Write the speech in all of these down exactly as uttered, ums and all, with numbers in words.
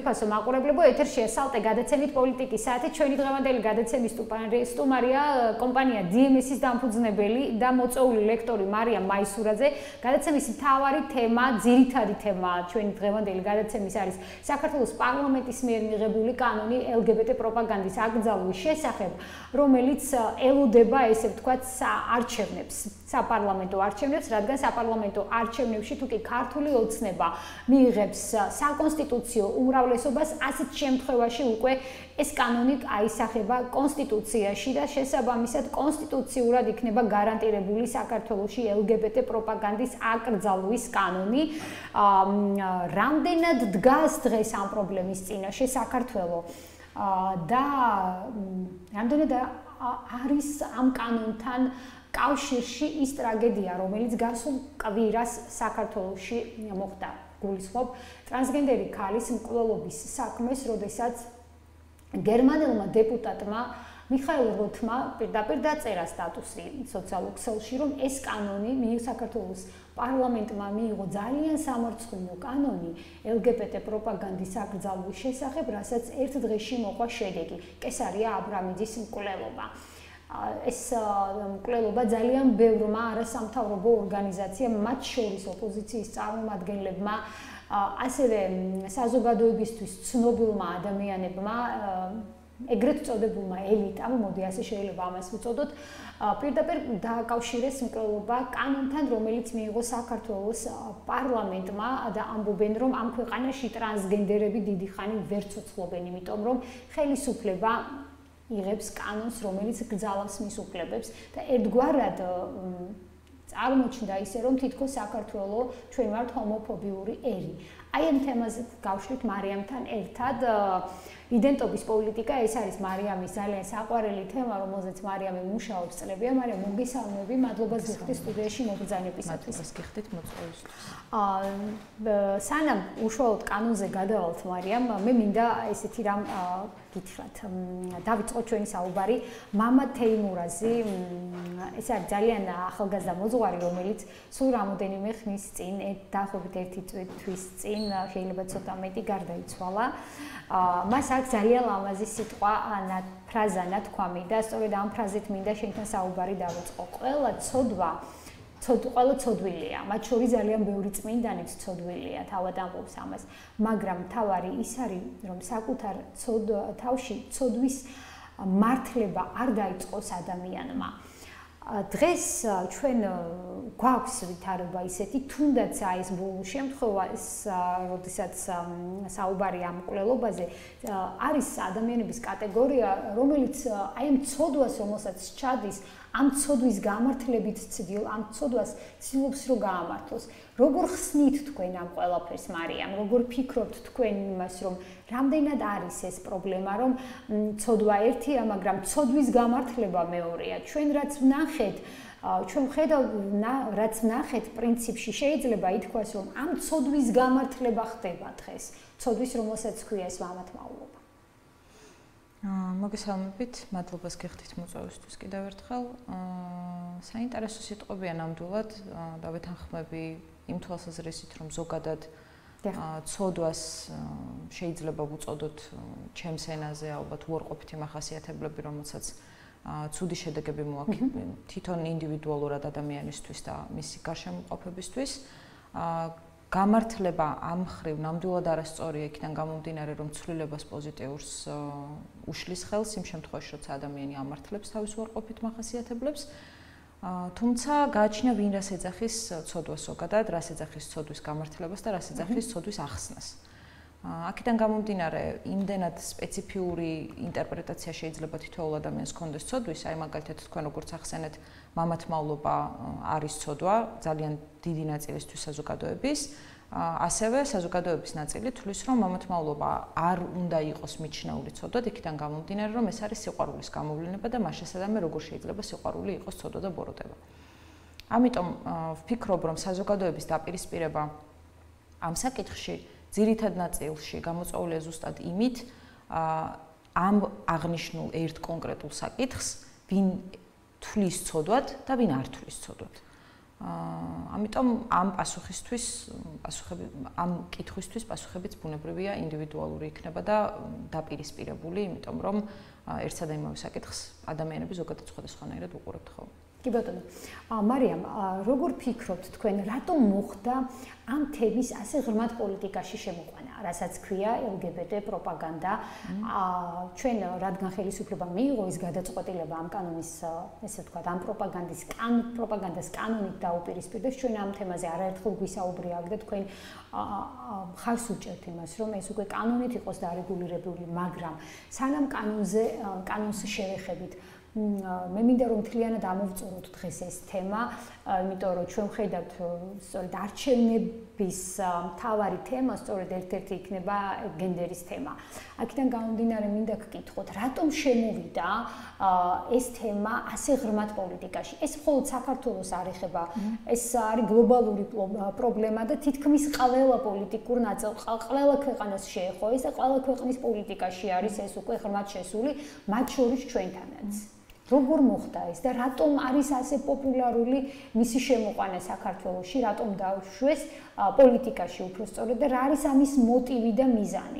ძვირფასო მაყურებლებო, ეთერშია სალტე გადაცემით პოლიტიკის საათი. ჩვენი დღევანდელი გადაცემის სტუმარია კომპანია დი ემ ეს-ის დამფუძნებელი და მოწვეული ლექტორი მარიამ მაისურაძე. გადაცემის მთავარი თემა, ძირითადი თემა ჩვენი დღევანდელი გადაცემის არის საქართველოს პარლამენტის მიერ მიღებული კანონი ელ გი ბი ტი პროპაგანდის აკრძალვის შესახებ, რომელიც ელოდება, ესე ვთქვათ, არჩევნებს, საპარლამენტო არჩევნებს, რადგან საპარლამენტო არჩევნებში თუ კი ქართული ოცნება მიიღებს საკონსტიტუციო უმრავლესობას, ასეთ შემთხვევაში უკვე ეს კანონი აისახება კონსტიტუციაში და შესაბამისად კონსტიტუციურად იქნება გარანტირებული საქართველოში ელ გი ბი ტი პროპაგანდის აკრძალვის კანონი. რამდენად დგას დღეს ამ პრობლემის წინაშე საქართველო და რამდენად არის ამ კანონთან კავშირში ის ტრაგედია, რომელიც გასულ კვირას საქართველოში მოხდა. გულისხმობ ტრანსგენდერი ქალის მკვლელობის საქმეს, როდესაც გერმანელმა დეპუტატმა მიხაილ როთმა პირდაპირ დაწერა სტატუსი სოციალურ ქსელში, რომ ეს კანონი საქართველოს პარლამენტმა მიიღო ძალიან სამარცხვინო კანონი ელ გი ბი ტი პროპაგანდის აკრძალვის შესახებ, რასაც ერთ დღეში მოყვა შედეგი. კესარია აბრამიძის მკვლელობა. ეს მკვლელობა ძალიან ბევრმა არასამთავრობო ორგანიზაციამ, მათ შორის ოპოზიციის წარმომადგენლებმა, ასევე საზოგადოებისთვის ცნობილმა ადამიანებმა, ეგრეთ წოდებულმა ელიტამ, მოდი ასე შეიძლება ამას ვუწოდოთ, პირდაპირ დააკავშირეს მკვლელობა კანონთან, რომელიც მიიღო საქართველოს პარლამენტმა და ამბობენ, რომ ამ ქვეყანაში ტრანსგენდერები დიდი ხანი ვერ ცოცხლობენ, იმიტომ რომ ხელისუფლება იღებს კანონს, რომელიც გძალავს მის უფლებებს და ერთგვარად წარმოჩნდა ისე, რომ თითქოს საქართველო ჩვენ ვართ ჰომოფობიური ერი. აი ამ თემაზე გავშლით მარიამთან ერთად. იდენტობის პოლიტიკა, ეს არის მარიამის ძალიან საყვარელი თემა, რომელზეც მარიამი მუშაობს წლებია. მარიამ, მოგესალმები, მადლობა ზუსტი სტუდიაში მობრძანებისათვის. მადლობას გიხდით მოწვევისთვის. სანამ უშუალოდ კანონზე გადავალთ, მარიამ, მე მინდა ესეთი რამ გითხრათ. დავიწყოთ ჩვენი საუბარი. მამა თეიმურაზი, ეს არის ძალიან ახალგაზრდა მოძღვარი, რომელიც სულ რამოდენიმე ხნის წინ, დაახლოებით ერთი თვის წინ, შეიძლება ცოტა მეტი გარდაიცვალა. მას აქვს ძალიან ლამაზი სიტყვა, ფრაზა, ნათქვამი და სწორედ ამ ფრაზით მინდა შენთან საუბარი დავიწყო. ყველა ცოდვა, ყველა ცოდვილია, მათ შორის ძალიან ბევრი წმინდანიც ცოდვილია, თავად ამბობს ამას, მაგრამ თავარი ის არის, რომ საკუთარ თავში ცოდვის მართლება არ დაიწყოს ადამიანმა. დღეს ჩვენ გვაქვს ვითარება ისეთი, თუნდაც აი ეს ბოლო შემთხვევა, როდესაც საუბარი ამ მკვლელობაზე, არის ადამიანების კატეგორია, რომელიც აი ამ ცოდვას, რომელსაც ჩადის, ამ ცოდვის გამართლებით ცდილ, ამ ცოდვას ცდილობს რომ გაამართლოს. როგორ ხსნით თქვენ ამ ყველაფერს, მარიამ? როგორ ფიქრობთ თქვენ იმას, რომ რამდენად არის ეს პრობლემა, რომ ცოდვა ერთია, მაგრამ ცოდვის გამართლება მეორეა. ჩვენ რაც ვნახეთ, ჩვენ ვხედავთ, რაც ვნახეთ, პრინციპში შეიძლება ითქვას, რომ ამ ცოდვის გამართლება ხდება დღეს. ცოდვის, რომელსაც ჰქვია ეს მამათმავლობა. მოგესალმებით, მადლობას გიხდით მოწვევისთვის კიდევ ერთხელ. საინტერესო სიტყვებია ნამდვილად, დავეთანხმები იმ თვალსაზრისით, რომ ზოგადად ცოდვას შეიძლება ვუწოდოთ ჩემს ენაზე ალბათ უარყოფითი მახასიათებლები, რომელსაც ცუდი შედეგები მოაქვს თვითონ ინდივიდუალურად ადამიანისთვის და მისი გარშემოყოფებისთვის. გამართლება ამ მხრივ ნამდვილად არასწორია, იქიდან გამომდინარე, რომ ცვლილებას პოზიტიურს უშლის ხელს იმ შემთხვევაში, როცა ადამიანი ამართლებს თავის უარყოფით მახასიათებლებს. თუმცა გააჩნია ვინ რას ეძახის ცოდვას ზოგადად, რას ეძახის ცოდვის გამართლებას და რას ეძახის ცოდვის ახსნას. აქედან გამომდინარე, იმდენად სპეციფიური ინტერპრეტაცია შეიძლება თითოეულ ადამიანს ჰქონდეს ცოდვის, აი მაგალითად თქვენ როგორც ახსენეთ, მამათმავლობა არის ცოდვა, ძალიან დიდი ნაწილისთვის საზოგადოების, ასევე საზოგადოების ნაწილი თვლის, რომ მამათმავლობა არ უნდა იყოს მიჩნეული ცოდვად, იქიდან გამომდინარე, რომ ეს არის სიყვარულის გამოვლენა და მას შესაძლოა როგორ შეიძლება სიყვარული იყოს ცოდვა და ბოროტება. ამიტომ ვფიქრობ, რომ საზოგადოების დაპირისპირება ამ საკითხში ძირითად ნაწილში გამოწვეულია ზუსტად იმით, ამ აღნიშნულ ერთ კონკრეტულ საკითხს, ვინ თვლის ცოდვად და ვინ არ თვლის ცოდვად. ამიტომ ამ პასუხისთვის, პასუხები ამ კითხვისთვის პასუხებიც ბუნებრივია ინდივიდუალური იქნება და დაპირისპირებული, იმიტომ რომ ერთსა და იმავე საკითხს ადამიანები ზოგადად სხვადასხვანაირად უყურებთ ხოლმე. კი ბატონო. მარიამ, როგორ ფიქრობთ თქვენ, რატომ მოხდა ამ თემის ასე ღრმად პოლიტიკაში შემოყვანა, რასაც ქვია ელ გი ბი ტი პროპაგანდა? ჩვენ რადგან ხელისუფლება მიიღო ის გადაწყვეტილება ამ კანონის, ესე ვთქვათ, ამ პროპაგანდის კან პროპაგანდას კანონით დაუპირისპირდეს, ჩვენ ამ თემაზე არაერთხელ გვისაუბრია აქ და თქვენ ხარს უჭერთ იმას, რომ ეს უკვე კანონით იყოს დარეგულირებული, მაგრამ სანამ კანონზე კანონს შევეხებით, მე მინდა რომ მთლიანად ამოვწუროთ დღეს ეს თემა, იმიტომ რომ ჩვენ ვხედავთ სწორედ არჩევნების მთავარი თემა სწორედ ერთ-ერთი იქნება გენდერის თემა. აქედან გამომდინარე მინდა გკითხოთ, რატომ შემოვიდა ეს თემა ასე ღრმად პოლიტიკაში? ეს მხოლოდ საქართველოს არ ეხება, ეს არის გლობალური პრობლემა და თითქმის ყველა პოლიტიკურ ნაწილს, ყველა ქვეყანას შეეხო ეს და ყველა ქვეყნის პოლიტიკაში არის ეს უკვე ღრმად შესული, მათ შორის ჩვენთანაც. როგორ მოხდა ეს და რატომ არის ასე პოპულარული მისი შემოყვანა საქართველოში, რატომ დაუშვეს პოლიტიკაში უფრო სწორედ და რა არის ამის მოტივი და მიზანი?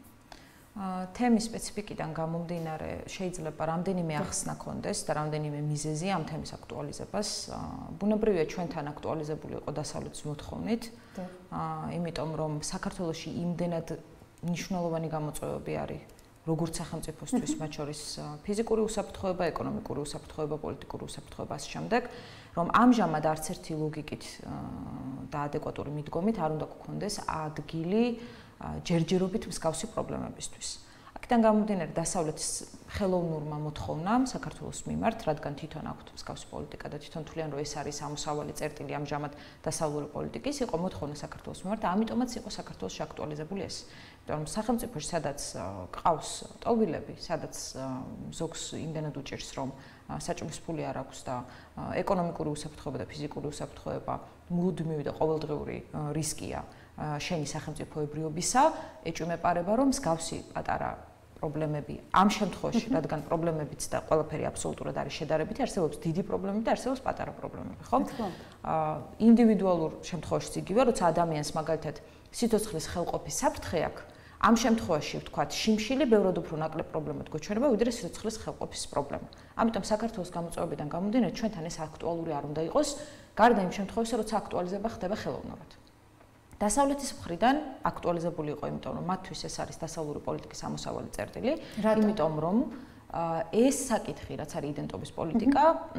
თემის სპეციფიკიდან გამომდინარე, შეიძლება რამდენიმე ახსნა კონდეს და რამდენიმე მიზეზი ამ თემის აქტუალიზებას. ბუნებრივია ჩვენთან აქტუალიზებული იყო დასავლეთის მოთხოვნით, იმიტომ რომ საქართველოში იმდენად მნიშვნელოვანი გამოწვევები არის როგორც სახელმწიფოსთვის, მათ შორის ფიზიკური უსაფრთხოება, ეკონომიკური უსაფრთხოება, პოლიტიკური უსაფრთხოება ასე შემდეგ, რომ ამჟამად არც ერთი ლოგიკით და ადეკვატური მიდგომით არ უნდა გქონდეს ადგილი ჯერჯერობით მსგავსი პრობლემებისთვის. აქედან გამომდინარე, დასავლეთის ხელოვნურმა მოთხოვნამ საქართველოს მიმართ, რადგან თვითონ აქვთ მსგავსი პოლიტიკა და თვითონ თვლიან, რომ ეს არის ამოსავალი წერტილი ამჟამად დასავლური პოლიტიკის, იყო მოთხოვნა საქართველოს მიმართ და ამიტომაც იყო საქართველოში აქტუალიზებული ეს. იმიტომ რომ სახელმწიფოში სადაც ყავს ტოვილები, სადაც ზოგს იმდენად უჭირს, რომ საჭმლის ფული არ აქვს და ეკონომიკური უსაფრთხოება და ფიზიკური უსაფრთხოება მუდმივი და ყოველდღიური რისკია შენი სახელმწიფოებრიობისა, ეჭვმეპარება, რომ მსგავსი პატარა პრობლემები ამ შემთხვევაში, რადგან პრობლემებიც და ყველაფერი აბსოლუტურად არის შედარებითი, არსებობს დიდი პრობლემები და არსებობს პატარა პრობლემები, ხო? ინდივიდუალურ შემთხვევაშიც იგივე, როცა ადამიანს მაგალითად სიცოცხლის ხელყოფის საფრთხე აქვს, ამ შემთხვევაში ვთქვათ, შიმშილი ბევრად უფრო ნაკლებ პრობლემად გვეჩვენება, ვიდრე სიცოცხლის ხელყოფის პრობლემა. ამიტომ საქართველოს გამოწვევებიდან გამომდინარე, ჩვენთან ეს აქტუალური არ უნდა იყოს, გარდა იმ შემთხვევაში, როცა აქტუალიზება ხდება ხელოვნურად. დასავლეთის მხრიდან აქტუალიზებული იყო, იმიტომ რომ მათთვის ეს არის დასავლური პოლიტიკის ამოსავალი წერტილი, იმიტომ რომ ეს საკითხი, რაც არის იდენტობის პოლიტიკა,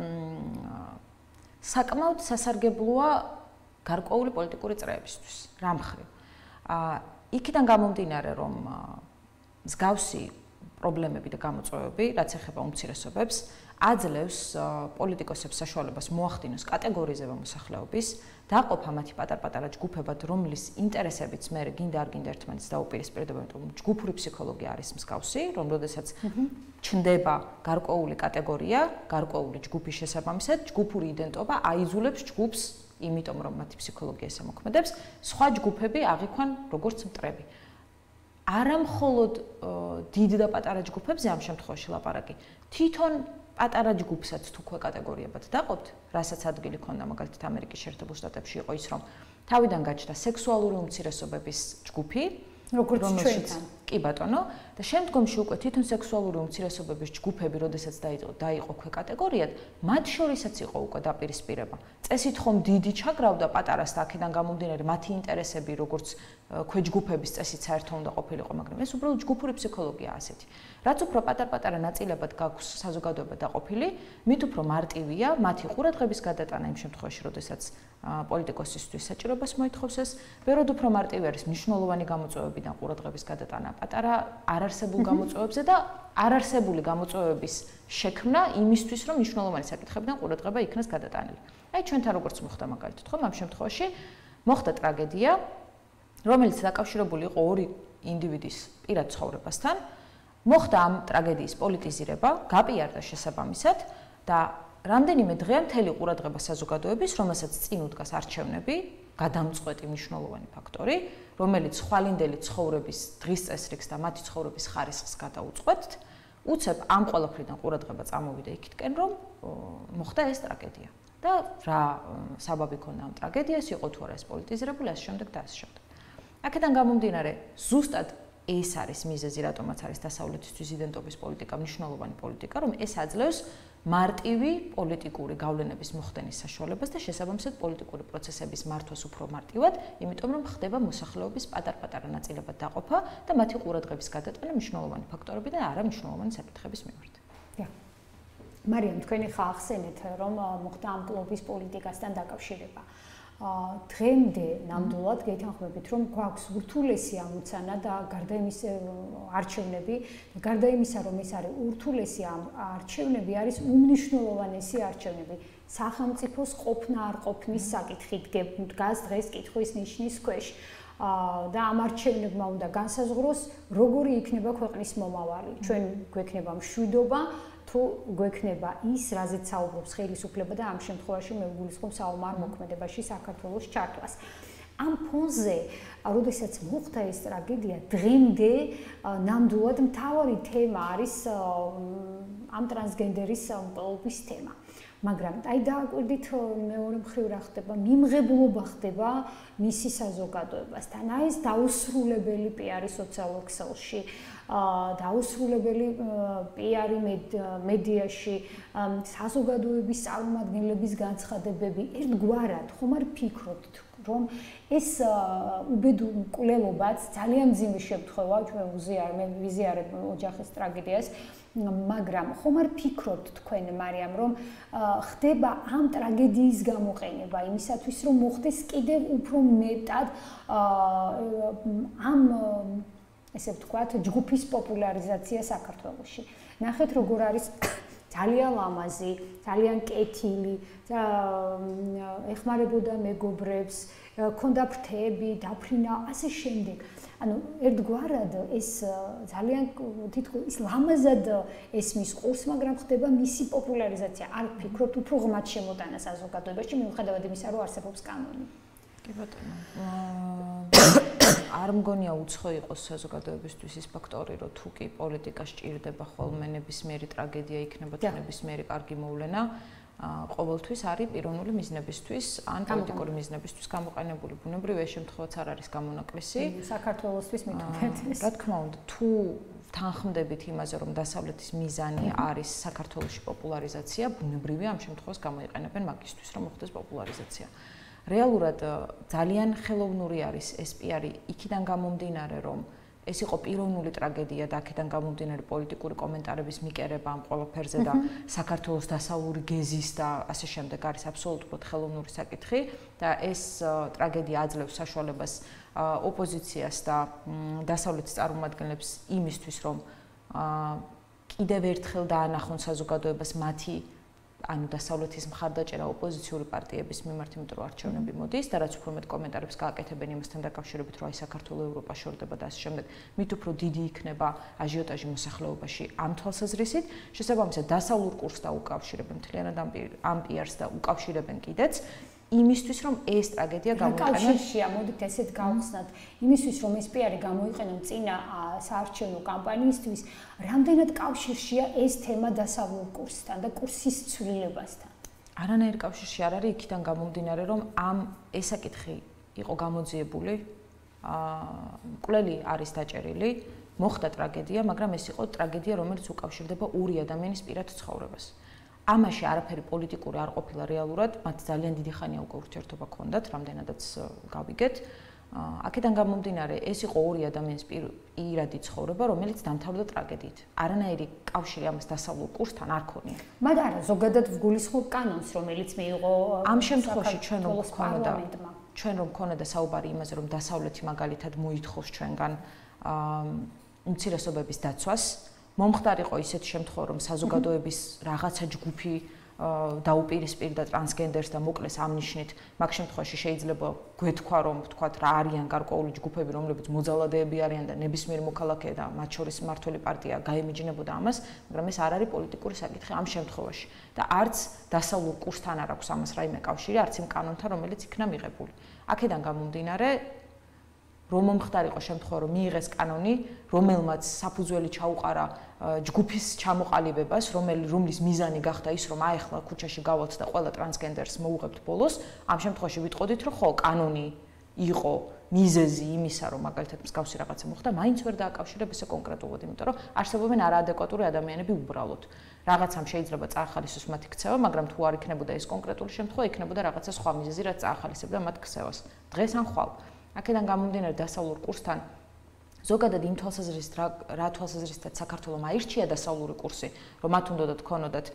საკმაოდ სასარგებლოა გარკვეული პოლიტიკური წრეებისთვის. რა მხრივ? იქიდან გამომდინარე, რომ მსგავსი პრობლემები და გამოწვევები, რაც ეხება უმცირესობებს, აძლევს პოლიტიკოსებს საშუალებას მოახდინოს კატეგორიზება მოსახლეობის, დაყოფა მათი პატარ-პატარა ჯგუფებად, რომლის ინტერესებიც მე გინდა არ გინდა ერთმანეთს დაუპირისპირდება, იმიტომ რომ ჯგუფური ფსიქოლოგია არის მსგავსი, რომ როდესაც ჩნდება გარკვეული კატეგორია, გარკვეული ჯგუფის შესაბამისად, ჯგუფური იდენტობა აიძულებს ჯგუფს, იმიტომ რომ მათი ფსიქოლოგია ესე მოქმედებს, სხვა ჯგუფები აღიქვან როგორც მტრები. არა მხოლოდ დიდ და პატარა ჯგუფებზე ამ შემთხვევაში ლაპარაკი, თვითონ პატარა ჯგუფსაც თუ ქვე კატეგორიებად დაყოფთ, რასაც ადგილი ქონდა მაგალითად ამერიკის შეერთებულ შტატებში იყო ის, რომ თავიდან გაჩნდა სექსუალური უმცირესობების ჯგუფი, როგორც ჩვენთან. კი ბატონო, და შემდგომში უკვე თვითონ სექსუალური უმცირესობების ჯგუფები, როდესაც დაიწყო დაიყო ქვე კატეგორიად, მათ შორისაც იყო უკვე დაპირისპირება. წესით ხომ დიდი ჩაგრავდა პატარას და აქედან გამომდინარე მათი ინტერესები, როგორც ქვე ჯგუფების წესით საერთო უნდა ყოფილიყო, მაგრამ ეს უბრალოდ ჯგუფური ფსიქოლოგიაა ასეთი. რაც უფრო პატარ-პატარა ნაწილებად გაქვს საზოგადოება დაყოფილი, მით უფრო მარტივია მათი ყურადღების გადატანა იმ შემთხვევაში, როდესაც პოლიტიკოსისთვის საჭიროებას მოითხოვს ეს, ბევრად უფრო მარტივი არის მნიშვნელოვანი გამოწვევებიდან ყურადღების გადატანა პატარა არარსებულ გამოწვევებზე და არარსებული გამოწვევების შექმნა იმისთვის, რომ მნიშვნელოვანი საკითხებიდან ყურადღება იქნას გადატანილი. აი ჩვენთან როგორც მოხდა მაგალითად, ხომ ამ შემთხვევაში მოხდა ტრაგედია, რომელიც დაკავშირებული იყო ორი ინდივიდის პირად ცხოვრებასთან. მოხდა ამ ტრაგედიის პოლიტიზირება, გაპიარდა შესაბამისად და რამდენიმე დღეა მთელი ყურადღება საზოგადოების, რომელსაც წინ უდგას არჩევნები, გადამწყვეტი მნიშვნელოვანი ფაქტორი, რომელიც ხვალინდელი ცხოვრების დღის წესრიგს და მათი ცხოვრების ხარისხს გადაუწყვეტთ, უცებ ამ ყველაფრიდან ყურადღება წამოვიდა იქითკენ, რომ მოხდა ეს ტრაგედია. და რა საბაბი ქონდა ამ ტრაგედიას, იყო თუ არა ეს პოლიტიზირებული, ასე შემდეგ და ასე შემდეგ. აქედან გამომდინარე, ზუსტად ეს არის მიზეზი, რატომაც არის დასავლეთისთვის იდენტობის პოლიტიკა მნიშვნელოვანი პოლიტიკა, რომ ეს აძლევს მარტივი პოლიტიკური გავლენების მოხდენის საშუალებას და შესაბამისად პოლიტიკური პროცესების მართვას უფრო მარტივად, იმიტომ რომ ხდება მოსახლეობის პატარ-პატარა ნაწილებად დაყოფა და მათი ყურადღების გადატანა მნიშვნელოვანი ფაქტორები და არა მნიშვნელოვანი საკითხების მიმართ. დიახ. მარიამ, თქვენი ხა ახსენეთ, რომ მოხდა ამ კლუბის პოლიტიკასთან დაკავშირება. დღემდე ნამდვილად გეთანხმებით, რომ გვაქვს ურთულესი ამოცანა და გარდა იმის არჩევნები, გარდა იმისა, რომ ეს არის ურთულესი არჩევნები, არის უმნიშვნელოვანესი არჩევნები. სახელმწიფოს ყოფნა არ ყოფნის საკითხი დგას დღეს კითხვის ნიშნის ქვეშ. და ამ არჩევნებმა უნდა განსაზღვროს, როგორი იქნება ქვეყნის მომავალი. ჩვენ გვექნება მშვიდობა თუ გვექნება ის, რაზეც საუბრობს ხელისუფლება და ამ შემთხვევაში მე ვგულისხმობ საომარ მოქმედებაში საქართველოს ჩართვას. ამ ფონზე, როდესაც მოხდა ეს ტრაგედია, დღემდე ნამდვილად მთავარი თემა არის ამ ტრანსგენდერის მკვლობის თემა. მაგრამ აი დააკვირდით მეორე მხრივ რა ხდება, მიმღებლობა ხდება მისი საზოგადოებასთან. აი ეს დაუსრულებელი პიარი სოციალურ ქსელში, დაუსრულებელი პიარი მედიაში, საზოგადოების წარმომადგენლების განცხადებები ერთგვარად ხომ არ ფიქრობთ, რომ ეს უბედური მკვლელობაც ძალიან მძიმე შემთხვევა, ჩვენ ვიზიარ, მე ვიზიარებ ოჯახის ტრაგედიას, მაგრამ ხომ არ ფიქრობთ თქვენ, მარიამ, რომ ხდება ამ ტრაგედიის გამოყენება იმისათვის, რომ მოხდეს კიდევ უფრო მეტად ამ ესე ვთქვათ, ჯგუფის პოპულარიზაცია საქართველოში. ნახეთ, როგორ არის ძალიან ლამაზი, ძალიან კეთილი, ეხმარებოდა მეგობრებს, ქონდა ფრთები, დაფრინა, ასე შემდეგ. ანუ ერთგვარად ეს ძალიან თითქოს ის ლამაზად ესმის ყურს, მაგრამ ხდება მისი პოპულარიზაცია. არ ფიქრობთ უფრო ღმად შემოტანა საზოგადოებაში, მიუხედავად იმისა, რომ არსებობს კანონი. კი ბატონო. არ მგონია უცხო იყოს საზოგადოებისთვის ის ფაქტორი, რომ თუ კი პოლიტიკა სჭირდება ხოლმე ნებისმიერი ტრაგედია იქნება თუ ნებისმიერი კარგი მოვლენა, ყოველთვის არის პიროვნული მიზნებისთვის ან პოლიტიკური მიზნებისთვის გამოყენებული. ბუნებრივია, ეს შემთხვევაც არ არის გამონაკლისი. საქართველოსთვის მეტად. რა თქმა უნდა, თუ თანხმდებით იმაზე, რომ დასავლეთის მიზანი არის საქართველოში პოპულარიზაცია, ბუნებრივია ამ შემთხვევას გამოიყენებენ მაგისთვის, რომ მოხდეს პოპულარიზაცია. რეალურად ძალიან ხელოვნური არის ეს პიარი იქიდან გამომდინარე, რომ ეს იყო პიროვნული ტრაგედია და აქედან გამომდინარე პოლიტიკური კომენტარების მიკერება ამ ყველაფერზე და საქართველოს დასავლური გეზის და ასე შემდეგ არის აბსოლუტურად ხელოვნური საკითხი და ეს ტრაგედია აძლევს საშუალებას ოპოზიციას და დასავლეთის წარმომადგენლებს იმისთვის, რომ კიდევ ერთხელ დაანახონ საზოგადოებას მათი ანუ დასავლეთის მხარდაჭერა ოპოზიციური პარტიების მიმართ, იმიტომ რომ არჩევნები მოდის და რაც უფრო მეტ კომენტარებს გააკეთებენ იმასთან დაკავშირებით, რომ აი საქართველო ევროპა შორდება და ასე შემდეგ, მით უფრო დიდი იქნება აჟიოტაჟი მოსახლეობაში ამ თვალსაზრისით, შესაბამისად დასავლურ კურსს დაუკავშირებენ მთლიანად ამ პიარს და უკავშირებენ კიდეც იმისთვის, რომ ეს ტრაგედია გამოიყენონ. კავშირშია, მოდით ესეთ გავხსნათ, იმისთვის, რომ ეს პიარი გამოიყენონ წინა საარჩევნო კამპანიისთვის, რამდენად კავშირშია ეს თემა დასავლურ კურსთან და კურსის ცვლილებასთან? არანაირ კავშირში არ არის, იქიდან გამომდინარე, რომ ამ ეს საკითხი იყო გამოძიებული, მკვლელი არის დაჭერილი, მოხდა ტრაგედია, მაგრამ ეს იყო ტრაგედია, რომელიც უკავშირდება ორი ადამიანის პირად ცხოვრებას. ამაში არაფერი პოლიტიკური არ ყოფილა რეალურად, მათ ძალიან დიდი ხანია უკვე ურთიერთობა ჰქონდათ, რამდენადაც გავიგეთ. აქედან გამომდინარე, ეს იყო ორი ადამიანის პირადი ცხოვრება, რომელიც დამთავრდა ტრაგედიით. არანაირი კავშირი ამას დასავლურ კურსთან არ ქონია. მაგრამ არა, ზოგადად ვგულისხმობ კანონს, რომელიც მიიღო ამ შემთხვევაში ჩვენ რომ გქონოდა ჩვენ რომ გქონოდა საუბარი იმაზე, რომ დასავლეთი მაგალითად მოითხოვს ჩვენგან უმცირესობების დაცვას, მომხდარიყო ისეთი შემთხვევა, რომ საზოგადოების რაღაცა ჯგუფი დაუპირისპირდა ტრანსგენდერს და მოკლეს ამ ნიშნით, მაგ შემთხვევაში შეიძლება გვეთქვა, რომ ვთქვათ, რა არიან გარკვეული ჯგუფები, რომლებიც მოძალადეები არიან და ნებისმიერ მოქალაქე და მათ შორის მმართველი პარტია გაემიჯნებოდა ამას, მაგრამ ეს არ არის პოლიტიკური საკითხი ამ შემთხვევაში და არც დასავლურ კურსთან არ აქვს ამას რაიმე კავშირი, არც იმ კანონთან, რომელიც იქნა მიღებული. აქედან გამომდინარე, რომ მომხდარიყო შემთხვევა რომ მიიღეს კანონი, რომელმაც საფუძველი ჩაუყარა ჯგუფის ჩამოყალიბებას, რომელი რომლის მიზანი გახდა ის, რომ აეხლა ქუჩაში გავალთ და ყველა ტრანსგენდერს მოუღებთ ბოლოს, ამ შემთხვევაში ვიტყოდით, რომ ხო, კანონი იყო მიზეზი იმისა, რომ მაგალითად მსგავსი რაღაცა მოხდა, მაინც ვერ დააკავშირებ ესე კონკრეტულად, იმიტომ რომ არსებობენ არაადეკვატური ადამიანები უბრალოდ. რაღაცამ შეიძლება წაახალისოს მათი ქცევა, მაგრამ თუ არ იქნებოდა ეს კონკრეტული შემთხვევა, იქნებოდა რაღაცა სხვა მიზეზი, რაც წაახალისებდა მათ ქცევას. დღეს ან ხვალ. აქედან გამომდინარე დასავლურ კურსთან ზოგადად იმ თვალსაზრისით რა თვალსაზრისითაც საქართველოს აირჩია დასავლური კურსი, რომ მათ უნდათ ქონოდათ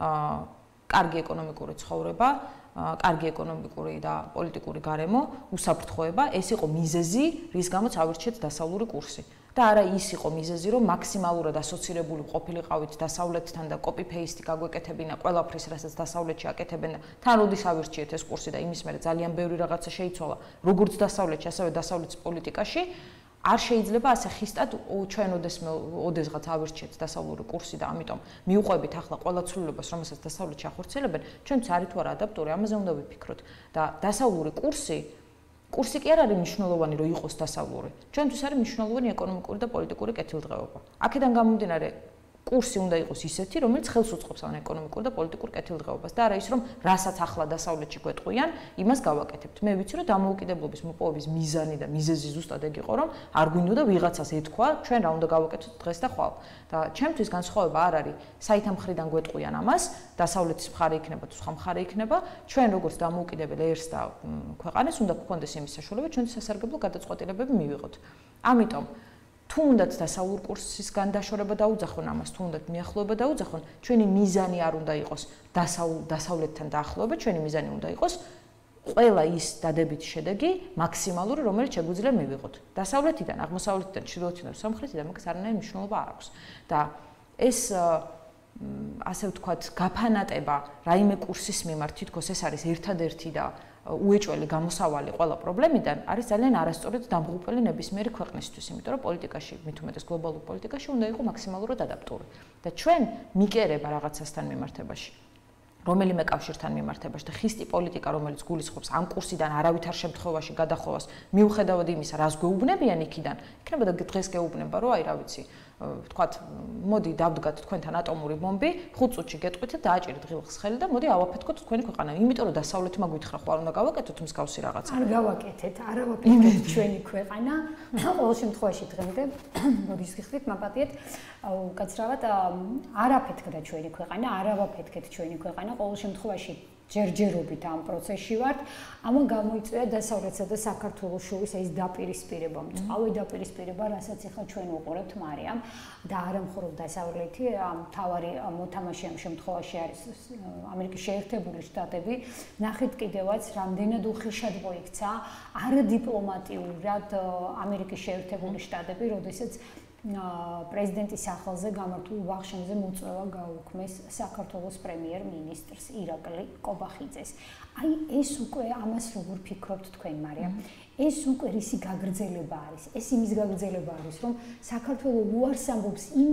კარგი ეკონომიკური ცხოვრება, კარგი ეკონომიკური და პოლიტიკური გარემო, უსაფრთხოება, ეს იყო მიზეზი, რის გამოც ავირჩიეთ დასავლური კურსი. და არა ის იყო მიზეზი, რომ მაქსიმალურად ასოცირებული ყოფილიყავით დასავლეთთან და copy-paste გაგვეკეთებინა ყველაფრის, რასაც დასავლეთში აკეთებენ და თან როდის ავირჩიეთ ეს კურსი და იმის მერე ძალიან ბევრი რაღაცა შეიცვალა, როგორც დასავლეთში, ასევე დასავლეთის პოლიტიკაში. არ შეიძლება ასე ხისტად ჩვენ ოდესმე ოდესღაც ავირჩიეთ დასავლური კურსი და ამიტომ მიუყვებით ახლა ყველა ცვლილებას, რომელსაც დასავლეთში ახორციელებენ, ჩვენც არის თუ არა ადაპტური, ამაზე უნდა ვიფიქროთ. და დასავლური კურსი კურსი კი არ არის მნიშვნელოვანი, რომ იყოს დასავლური. ჩვენთვის არის მნიშვნელოვანი ეკონომიკური და პოლიტიკური კეთილდღეობა. აქედან გამომდინარე კურსი უნდა იყოს ისეთი, რომელიც ხელს უწყობს ამ ეკონომიკურ და პოლიტიკურ კეთილდღეობას და არა ის, რომ რასაც ახლა დასავლეთში გვეტყვიან, იმას გავაკეთებთ. მე ვიცი, რომ დამოუკიდებლობის მოპოვების მიზანი და მიზეზი ზუსტად ეგ იყო, რომ არ გვინდოდა ვიღაცას ეთქვა, ჩვენ რა უნდა გავაკეთოთ დღეს და ხვალ. და ჩემთვის განსხვავება არ არის, საითა მხრიდან გვეტყვიან ამას, დასავლეთის მხარე იქნება თუ სხვა მხარე იქნება, ჩვენ როგორც დამოუკიდებელ ერს და ქვეყანას უნდა გქონდეს იმის საშუალება, ჩვენ სასარგებლო გადაწყვეტილებები მივიღოთ. ამიტომ თუ უნდათ დასავლურ კურსისგან დაშორება დაუძახონ ამას, თუ უნდათ მიახლოება დაუძახონ, ჩვენი მიზანი არ უნდა იყოს დასავლეთთან დაახლოება, ჩვენი მიზანი უნდა იყოს ყველა ის დადებითი შედეგი მაქსიმალური, რომელიც შეგვიძლია მივიღოთ. დასავლეთიდან, აღმოსავლეთიდან, ჩრდილოეთიდან, სამხრეთიდან მაგას არანაირი მნიშვნელობა არ აქვს. და ეს ასე ვთქვათ, გაფანატება რაიმე კურსის მიმართ, თითქოს ეს არის ერთადერთი და უეჭველი გამოსავალი ყველა პრობლემიდან, არის ძალიან არასწორად დამღუპელი ნებისმიერი ქვეყნისთვის, იმიტომ რომ პოლიტიკაში, მით უმეტეს გლობალურ პოლიტიკაში უნდა იყოს მაქსიმალურად ადაპტური. და ჩვენ მიკერება რაღაცასთან მიმართებაში, რომელიმე კავშირთან მიმართებაში და ხისტი პოლიტიკა, რომელიც გულისხმობს ამ კურსიდან არავითარ შემთხვევაში გადახოვას, მიუხედავად იმისა, რას გვეუბნებიან იქიდან, იქნებოდა დღეს გეუბნება, რომ აი რა ვიცი, ვთქვათ, მოდი დავდგათ თქვენთან ატომური ბომბი, ხუთ წუთში გეტყვით და დააჭირეთ ღილს ხელი და მოდი ავაფეთქოთ თქვენი ქვეყანა. იმიტომ რომ დასავლეთმა გვითხრა ხო არ უნდა გავაკეთოთ მსგავსი რაღაცა. არ გავაკეთეთ, არ ავაფეთქეთ ჩვენი ქვეყანა. ყოველ შემთხვევაში დღემდე როდის გიხდით მაპატიეთ, უკაცრავად არ აფეთქდა ჩვენი ქვეყანა, არ ავაფეთქეთ ჩვენი ქვეყანა. ყოველ შემთხვევაში ჯერჯერობით ამ პროცესში ვართ. ამან გამოიწვია დასავლეთსა და საქართველოს შორის ეს დაპირისპირება, მწვავე დაპირისპირება, რასაც ახლა ჩვენ უყურებთ მარიამ და არა მხოლოდ დასავლეთი, მთავარი მოთამაშე ამ შემთხვევაში არის ამერიკის შეერთებული შტატები. ნახეთ კიდევაც, რამდენად უხეშად მოიქცა არადიპლომატიურად ამერიკის შეერთებული შტატები, როდესაც პრეზიდენტის სახელზე გამართულ ვახშამზე მოწვევა გაუქმეს საქართველოს პრემიერ-მინისტრს ირაკლი კობახიძეს. აი ეს უკვე ამას როგორ ფიქრობთ თქვენ, მარიამ? ეს უკვე რისი გაგრძელება არის? ეს იმის გაგრძელება არის, რომ საქართველოს უარს ამბობს იმ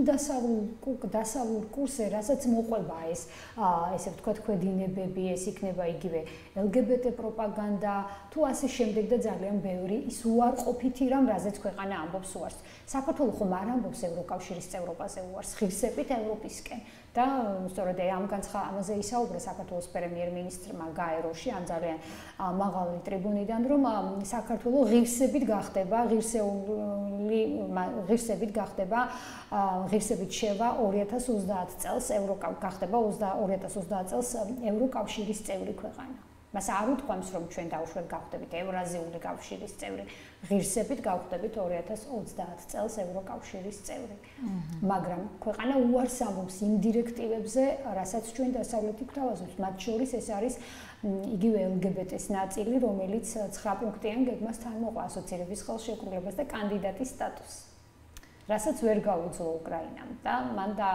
დასავლურ კურსზე, რასაც მოყვება ეს, ესე ვთქვათ, ქვედინებები, ეს იქნება იგივე ელ გი ბი ტე პროპაგანდა, თუ ასე შემდეგ და ძალიან ბევრი ის უარყოფითი რამ, რაზეც ქვეყანა ამბობს უარს. საქართველოს ხომ არ ამბობს ევროკავშირის წევრობაზე უარს, ღირსებით ევროპისკენ. და სწორედ ამ ამაზე ისაუბრა საქართველოს პრემიერ-მინისტრმა გაეროში, ან ძალიან მაღალი ტრიბუნიდან, რომ საქართველოს ღირსებით გახდება, ღირსეული ღირსებით გახდება, ღირსებით შევა ორი ათას ოცდაათ წელს გახდება ორი ათას ოცდაათ წელს ევროკავშირის წევრი ქვეყანა. მას არ უთქვამს, რომ ჩვენ დავუშვათ გავხდებით ევრაზიული კავშირის წევრი, ღირსებით გავხდებით ორი ათას ოცდაათ წელს ევროკავშირის წევრი. მაგრამ ქვეყანა უარს ამბობს იმ დირექტივებზე, რასაც ჩვენ დასავლეთი გვთავაზობთ, მათ შორის ეს არის იგივე ელ გი ბი ტეს ნაწილი, რომელიც ცხრა პუნქტიან გეგმას თან მოყვა ასოცირების ხელშეკრულებას და კანდიდატის სტატუსს. რასაც ვერ გაუძლო უკრაინამ და მან და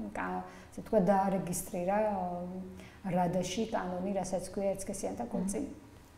ასე თქვა დაარეგისტრირა რადაში კანონი, რასაც ქვია ეცქესიანთა კორწილი.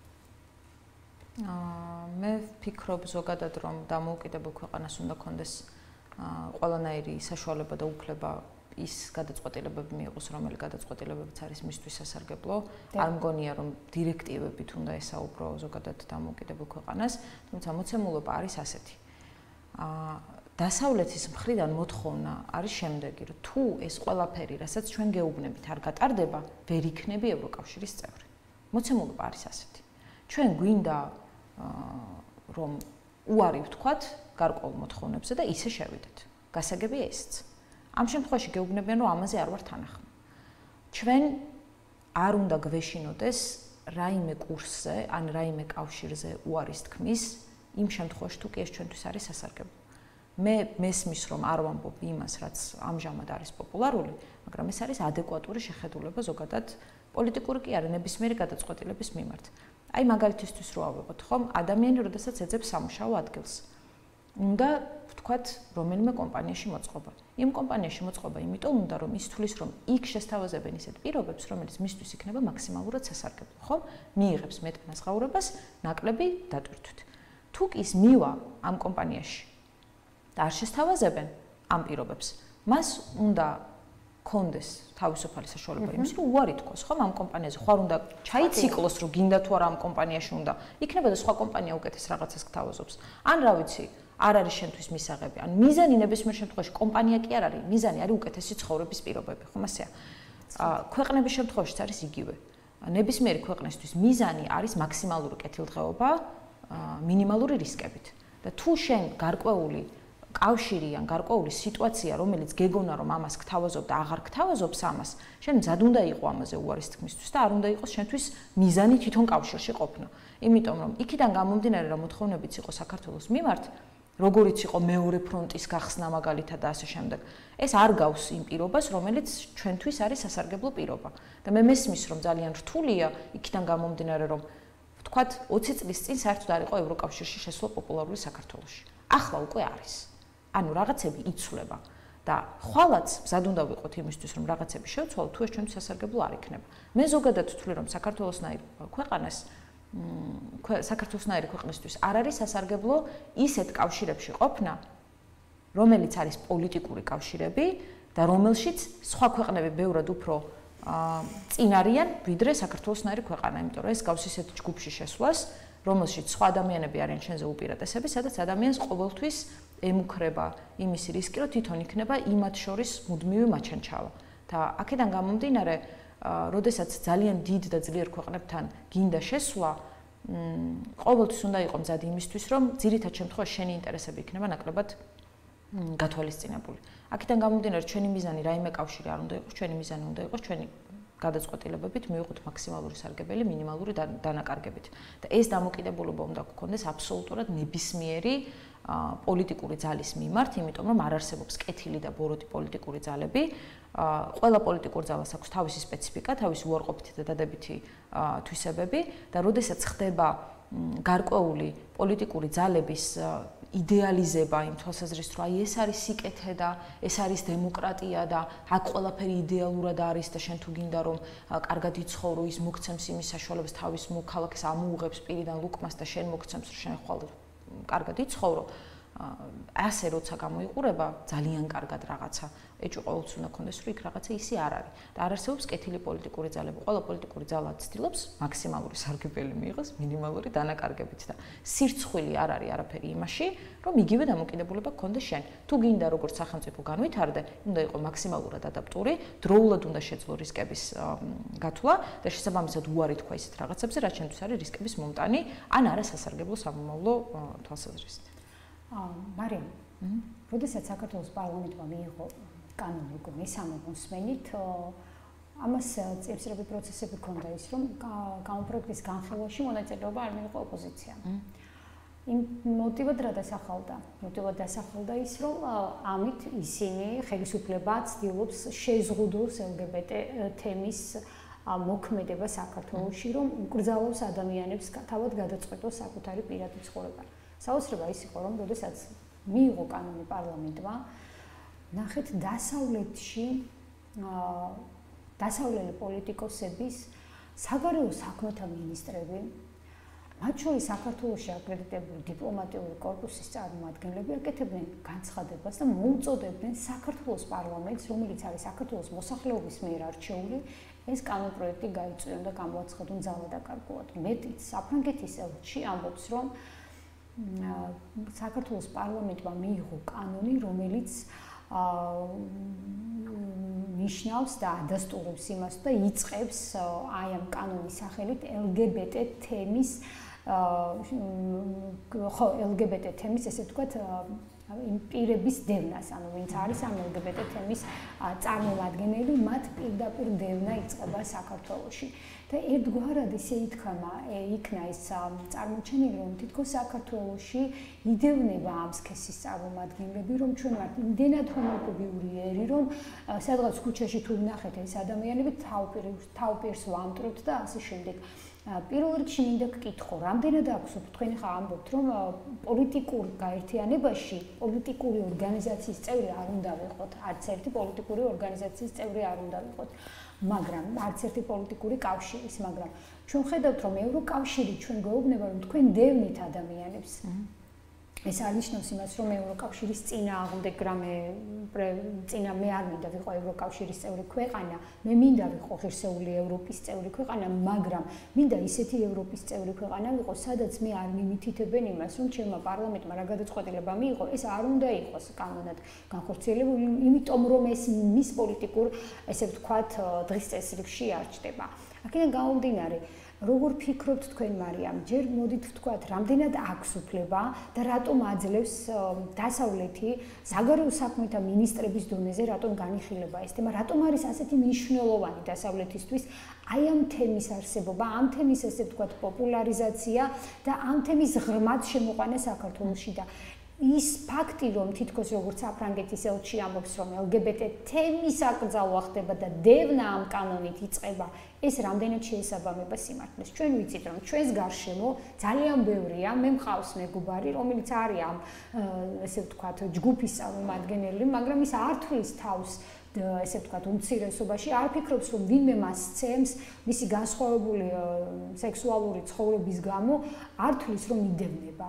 აა მე ვფიქრობ ზოგადად, რომ დამოუკიდებელ ქვეყანას უნდა კონდეს ყველანაირი საშუალება და უფლება ის გადაწყვეტილებები მიიღოს, რომელი გადაწყვეტილებებიც არის მისთვის სასარგებლო. არ მგონია, რომ დირექტივებით უნდა ესაუბრო ზოგადად დამოუკიდებელ ქვეყანას, თუმცა მოცემულობა არის ასეთი. აა დასავლეთის მხრიდან მოთხოვნა არის შემდეგი, რომ თუ ეს ყველაფერი, რასაც ჩვენ გეუბნებით, არ გატარდება, ვერ იქნები ევროკავშირის წევრი. მოცემულობა არის ასეთი. ჩვენ გვინდა რომ უარი ვთქვათ გარკვეულ მოთხოვნებზე და ისე შევიდეთ. გასაგებია ესეც. ამ შემთხვევაში გეუბნებიან, რომ ამაზე არ ვარ თანახმა. ჩვენ არ უნდა გვეშინოდეს რაიმე კურსზე, ან რაიმე კავშირზე უარის თქმის, იმ შემთხვევაში თუ კი ეს ჩვენთვის არის სასარგებლო. მე მესმის, რომ არ ვამბობ იმას, რაც ამჟამად არის პოპულარული, მაგრამ ეს არის ადეკვატური შეხედულება ზოგადად პოლიტიკური კი არა, ნებისმიერი გადაწყვეტილების მიმართ. აი მაგალითისთვის რო ავიღოთ, ხომ, ადამიანი როდესაც ეძებს სამუშაო ადგილს, უნდა ვთქვათ, რომელიმე კომპანიაში მოწყობა. იმ კომპანიაში მოწყობა იმიტომ უნდა, რომ ის თulis, რომ იქ შესთავაზებენ ისეთ პირობებს, რომელიც მისთვის იქნება მაქსიმალურად სასარგებლო, ხომ? მიიღებს მეტანაზღაურებას, ნაკლები დატვირთვით. თუ კი ის მივა ამ კომპანიაში და არ შესთავაზებენ ამ პირობებს, მას უნდა კონდეს თავისუფალი საშუალება იმის, რომ უარი თქვოს, ხომ, ამ კომპანიაზე. ხوار უნდა ჩაიციკლოს, რომ გინდა თუ არა ამ კომპანიაში უნდა. იქნება და სხვა კომპანია უკეთეს რაღაცას გთავაზობს. ან რა ვიცი, არ არის შენთვის მისაღები. ან მიზანი ნებისმიერ შემთხვევაში კომპანია კი არ არის, მიზანი არის უკეთესი ცხოვრების პირობები, ხომ ასეა. ქვეყნების შემთხვევაშიც არის იგივე. ნებისმიერი ქვეყნისთვის მიზანი არის მაქსიმალური კეთილდღეობა მინიმალური რისკებით. და თუ შენ გარკვეული კავშირი ან გარკვეული სიტუაცია, რომელიც გეგონა რომ ამას გთავაზობ და აღარ გთავაზობს ამას, შენ მზად უნდა იყო ამაზე უარის თქმისთვის და არ უნდა იყოს შენთვის მიზანი თვითონ კავშირში ყოფნა. იმიტომ რომ იქიდან გამომდინარე რომ მოთხოვნებიც იყო საქართველოს მიმართ, როგორიც იყო მეორე ფრონტის გახსნა მაგალითად და ასე შემდეგ. ეს არ გავს იმ პირობას, რომელიც ჩვენთვის არის სასარგებლო პირობა. და მე მესმის რომ ძალიან რთულია იქიდან გამომდინარე რომ ვთქვათ ოცი წლის წინ საერთოდ არ იყო ევროკავშირში შესვლა პოპულარული საქართველოში. ახლა უკვე არის. ანუ რაღაცები იცვლება და ხვალაც მზად უნდა ვიყოთ იმისთვის რომ რაღაცები შევცვალოთ, თუ ეს ჩვენთვის სასარგებლო არ იქნება. მე ზოგადად ვთვლი რომ საქართველოსნაირ ქვეყანას საქართველოსნაირი ქვეყნისთვის არ არის სასარგებლო ისეთ კავშირებში ყოფნა, რომელიც არის პოლიტიკური კავშირები და რომელშიც სხვა ქვეყნები ბევრად უფრო წინ არიან, ვიდრე საქართველოსნაირი ქვეყანა, იმიტომ რომ ეს გავს ისეთ ჯგუფში შესვლას, რომელშიც სხვა ადამიანები არიან შენზე უპირატესები, სადაც ადამიანს ყოველთვის ემუქრება იმის რისკი, რომ თვითონ იქნება იმათ შორის მუდმივი მაჩანჩავა. და აქედან გამომდინარე, როდესაც ძალიან დიდ და ძლიერ ქვეყნებთან გინდა შესვლა, ყოველთვის უნდა იყოს მზად იმისთვის, რომ ძირითად შემთხვევაში შენი ინტერესები იქნება ნაკლებად გათვალისწინებული. აქედან გამომდინარე, ჩვენი მიზანი რაიმე კავშირი არ უნდა იყოს, ჩვენი მიზანი უნდა იყოს ჩვენი გადაწყვეტილებებით მივიღოთ მაქსიმალური სარგებელი მინიმალური დანაკარგებით. და ეს დამოკიდებულება უნდა გქონდეს აბსოლუტურად ნებისმიერი პოლიტიკური ძალის მიმართ, იმიტომ რომ არ არსებობს კეთილი და ბოროტი პოლიტიკური ძალები. ყველა პოლიტიკურ ძალას აქვს თავისი სპეციფიკა, თავისი უარყოფითი და დადებითი თვისებები და როდესაც ხდება გარკვეული პოლიტიკური ძალების იდეალიზება იმ თვალსაზრისით, რომ აი ეს არის სიკეთე და ეს არის დემოკრატია და აქ ყველაფერი იდეალურად არის და შენ თუ გინდა რომ კარგად იცხოვრო, ის მოგცემს იმის საშუალებას თავის მოქალაქეს ამოუღებს პირიდან ლუკმას და შენ მოგცემს რომ შენ ხვალ კარგად იცხოვრო. ასე როცა გამოიყურება ძალიან კარგად რაღაცა, ეჭვი ყოველთვის უნდა ქონდეს, რომ იქ რაღაცა ისე არ არის. და არ არსებობს კეთილი პოლიტიკური ძალები. ყველა პოლიტიკური ძალა ცდილობს მაქსიმალური სარგებელი მიიღოს მინიმალური დანაკარგებით და სირცხვილი არ არის არაფერი იმაში, რომ იგივე დამოკიდებულება გქონდეს შენ. თუ გინდა როგორც სახელმწიფო განვითარდე, უნდა იყოს მაქსიმალურად ადაპტური, დროულად უნდა შეძლო რისკების გათვლა და შესაბამისად უარი თქვა ისეთ რაღაცებზე, რაც შენთვის არის რისკების მომტანი, ან არასასარგებლო სამომავლო თვალსაზრისით. მარიამ, როდესაც საქართველოს პარლამენტმა მიიღო კანონი უკვე მესამე მოსმენით, ამას წესრიგი პროცესები ჰქონდა ის, რომ კანონპროექტის განხილვაში მონაწილეობა არ მიიღო ოპოზიციამ. იმ მოტივად რა დასახელდა? მოტივად დასახელდა ის, რომ ამით ისინი ხელისუფლება ცდილობს შეზღუდოს ელ გი ბი ტე თემის მოქმედება საქართველოში, რომ უკრძალავს ადამიანებს თავად გადაწყვეტოს საკუთარი პირადი ცხოვრება. საოცრება ის იყო, რომ როდესაც მიიღო კანონი პარლამენტმა, ნახეთ დასავლეთში დასავლელი პოლიტიკოსების საგარეო საქმეთა მინისტრები მათ შორის საქართველოში აკრედიტებული დიპლომატიური კორპუსის წარმომადგენლები აკეთებდნენ განცხადებას და მოუწოდებდნენ საქართველოს პარლამენტს, რომელიც არის საქართველოს მოსახლეობის მიერ არჩეული, ეს კანონპროექტი გაიწვიონ და გამოაცხადონ ძალადაკარგულად. მეტიც, საფრანგეთის ელჩი ამბობს, რომ საქართველოს პარლამენტმა მიიღო კანონი, რომელიც ნიშნავს და ადასტურებს იმას და იწყებს აი ამ კანონის სახელით ელ გი ბი ტი თემის ხო ელ გი ბი ტი თემის ესე ვთქვათ იმ პირების დევნას, ანუ ვინც არის ამ ელ გი ბი ტი თემის წარმომადგენელი, მათ პირდაპირ დევნა იწყება საქართველოში. და ერთგვარად ისე ითქმა, იქნა ის წარმოჩენილი, რომ თითქოს საქართველოში იდევნება ამ სქესის წარმომადგენლები, რომ ჩვენ ვართ იმდენად ჰომოფობიური, რომ სადღაც ქუჩაში თუ ვნახეთ ეს ადამიანები თავპირს ვამტვრევთ და ასე შემდეგ. პირველ რიგში მინდა გკითხო, რამდენად აქვს თქვენ ხა ამბობთ, რომ პოლიტიკურ გაერთიანებაში პოლიტიკური ორგანიზაციის წევრი არ უნდა ვიყოთ, არც ერთი პოლიტიკური ორგანიზაციის წევრი არ უნდა ვიყოთ. მაგრამ არც ერთი პოლიტიკური კავშირის, მაგრამ ჩვენ ხედავთ, რომ ევროკავშირი ჩვენ გვეუბნება, რომ თქვენ დევნით ადამიანებს. ეს არნიშნავს იმას, რომ ევროკავშირის წინააღმდეგ რამე წინა მე არ მინდა ვიყო ევროკავშირის წევრი ქვეყანა, მე მინდა ვიყო ღირსეული ევროპის წევრი ქვეყანა, მაგრამ მინდა ისეთი ევროპის წევრი ქვეყანა ვიყო, სადაც მე არ მიმითითებენ იმას, რომ ჩემმა პარლამენტმა რა გადაწყვეტილება მიიღო, ეს არ უნდა იყოს კანონად განხორციელებული, იმიტომ რომ ეს მის პოლიტიკურ, ესე ვთქვათ, დღის წესრიგში არ ჩნდება. აქედან გამომდინარე, როგორ ფიქრობთ თქვენ, მარიამ, ჯერ მოდით ვთქვათ, რამდენად აქვს უფლება და რატომ აძლევს დასავლეთი საგარეო საქმეთა მინისტრების დონეზე, რატომ განიხილება ეს თემა, რატომ არის ასეთი მნიშვნელოვანი დასავლეთისთვის აი ამ თემის არსებობა, ამ თემის ესე ვთქვათ პოპულარიზაცია და ამ თემის ღრმად შემოყვანა საქართველოში და ის ფაქტი, რომ თითქოს როგორც საფრანგეთის ელჩი ამბობს, რომ ელ გი ბი ტი თემის აკრძალვა ხდება და დევნა ამ კანონით იწყება, ეს რამდენად შეესაბამება სიმართლეს. ჩვენ ვიცით, რომ ჩვენს გარშემო ძალიან ბევრია, მე მყავს მეგობარი, რომელიც არის ამ ესე ვთქვათ ჯგუფის წარმომადგენელი, მაგრამ ის არ თვლის თავს ესე ვთქვათ უმცირესობაში, არ ფიქრობს, რომ ვინმე მას სცემს მისი განსხვავებული სექსუალური ცხოვრების გამო, არ თვლის, რომ იდევნება.